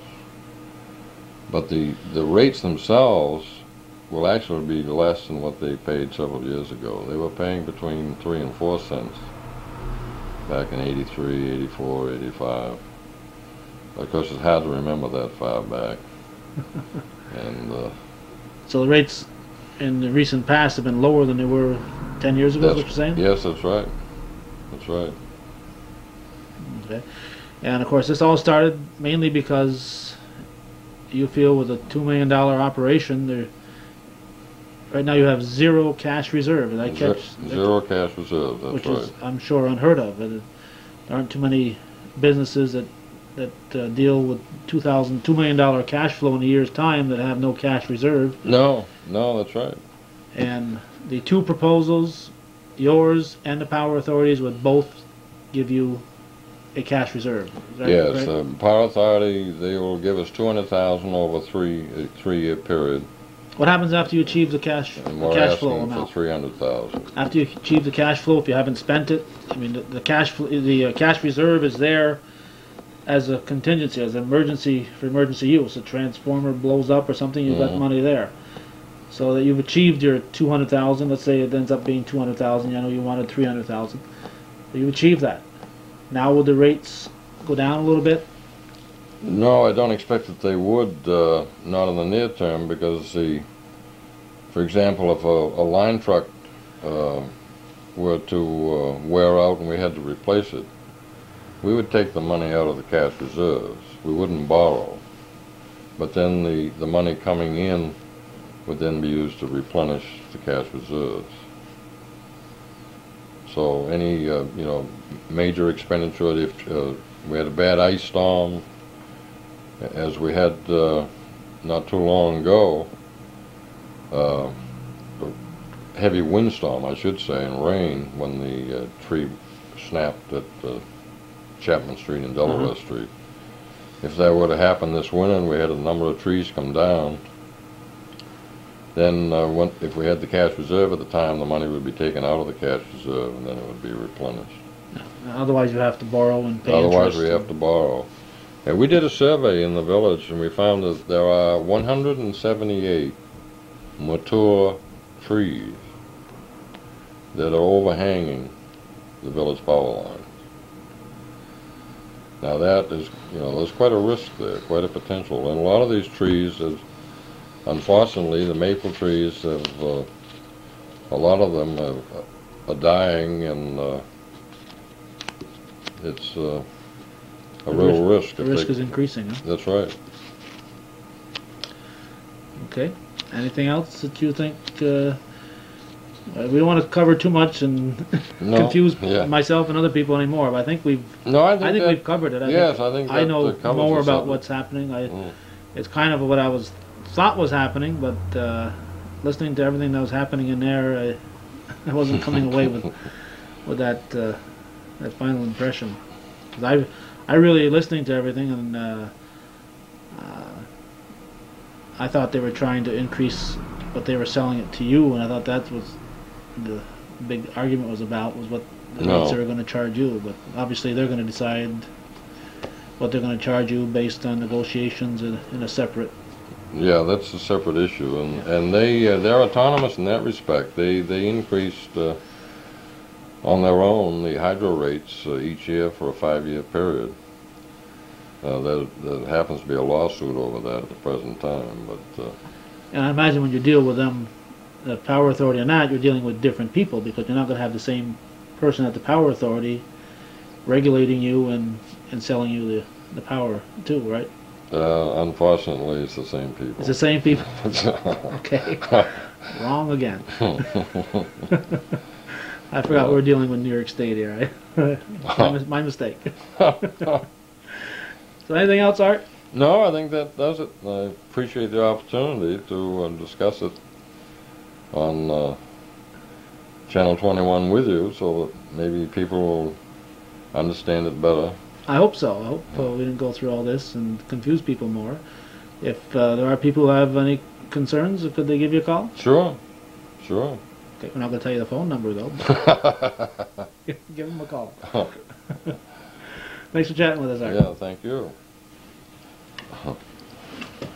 But the, the rates themselves will actually be less than what they paid several years ago. They were paying between three and four cents back in eighty-three, eighty-four, eighty-five. Of course, it's hard to remember that far back. and uh, so the rates in the recent past have been lower than they were ten years ago, is that's, what you're saying? yes, that's right. That's right. Okay. And of course, this all started mainly because you feel with a two million dollar operation, there, right now you have zero cash reserve. Did I Ze- catch? Zero cash reserve, that's which right. is, I'm sure, unheard of. There aren't too many businesses that that uh, deal with two thousand, two million dollar cash flow in a year's time that have no cash reserve. No, no, that's right. And the two proposals, yours and the power authorities, would both give you a cash reserve. Is that Yes, correct? the Power Authority, they will give us two hundred thousand over three a three-year period, What happens after you achieve the cash and the we're cash flow asking for amount? three hundred thousand. After you achieve the cash flow, if you haven't spent it, I mean the, the cash fl- the uh, cash reserve is there as a contingency, as an emergency for emergency use. A transformer blows up or something, you've got Mhm. money there. So that you've achieved your two hundred thousand. Let's say it ends up being two hundred thousand. I know you wanted three hundred thousand. But you achieved that. Now would the rates go down a little bit? No, I don't expect that they would, uh, not in the near term, because the, for example, if a, a line truck uh, were to uh, wear out and we had to replace it, we would take the money out of the cash reserves. We wouldn't borrow. but then the, the money coming in would then be used to replenish the cash reserves. So any, uh, you know, major expenditure, if uh, we had a bad ice storm, as we had uh, not too long ago, uh, a heavy windstorm, I should say, and rain, when the uh, tree snapped at uh, Chapman Street and Delaware uh-huh. Street. If that would have happened this winter and we had a number of trees come down, then uh, when, if we had the cash reserve at the time, the money would be taken out of the cash reserve and then it would be replenished. Otherwise you have to borrow and pay Otherwise interest. we have to borrow. And we did a survey in the village and we found that there are one hundred seventy-eight mature trees that are overhanging the village power line. Now that is, you know, there's quite a risk there, quite a potential. And a lot of these trees, have, unfortunately, the maple trees have, uh, a lot of them have, uh, are dying, and uh, it's uh, a the real risk. risk. The risk they, is increasing, huh? That's right. Okay. Anything else that you think? Uh, we don't want to cover too much and no, confuse yeah. myself and other people anymore. But I think we've. No, I think, I think that, we've covered it. I yes, think, I think I that, know that more about subject. what's happening. I, mm. It's kind of what I was thought was happening, but uh, listening to everything that was happening in there, I, I wasn't coming away with with that uh, that final impression. 'Cause I I really listening to everything, and uh, uh, I thought they were trying to increase what they were selling it to you, and I thought that was the big argument was about, was what the No. rates they were going to charge you. But obviously they're going to decide what they're going to charge you based on negotiations in, in a separate. Yeah, that's a separate issue, and Yeah. and they uh, they're autonomous in that respect. They they increased uh, on their own the hydro rates uh, each year for a five-year period. Uh, there, there happens to be a lawsuit over that at the present time, but. Uh, And I imagine when you deal with them, the power authority or not, you're dealing with different people, because you're not going to have the same person at the power authority regulating you and, and selling you the, the power too, right? Uh, unfortunately, it's the same people. It's the same people. Okay. Wrong again. I forgot we're dealing with New York State here, right? my, mis- my mistake. So anything else, Art? No, I think that does it. I appreciate the opportunity to uh, discuss it on uh, Channel twenty-one with you, so that maybe people will understand it better. I hope so. I hope uh, we didn't go through all this and confuse people more. If uh, there are people who have any concerns, could they give you a call? Sure, sure. Okay, we're not going to tell you the phone number, though. give, give them a call. Thanks for chatting with us, Art. Yeah, thank you.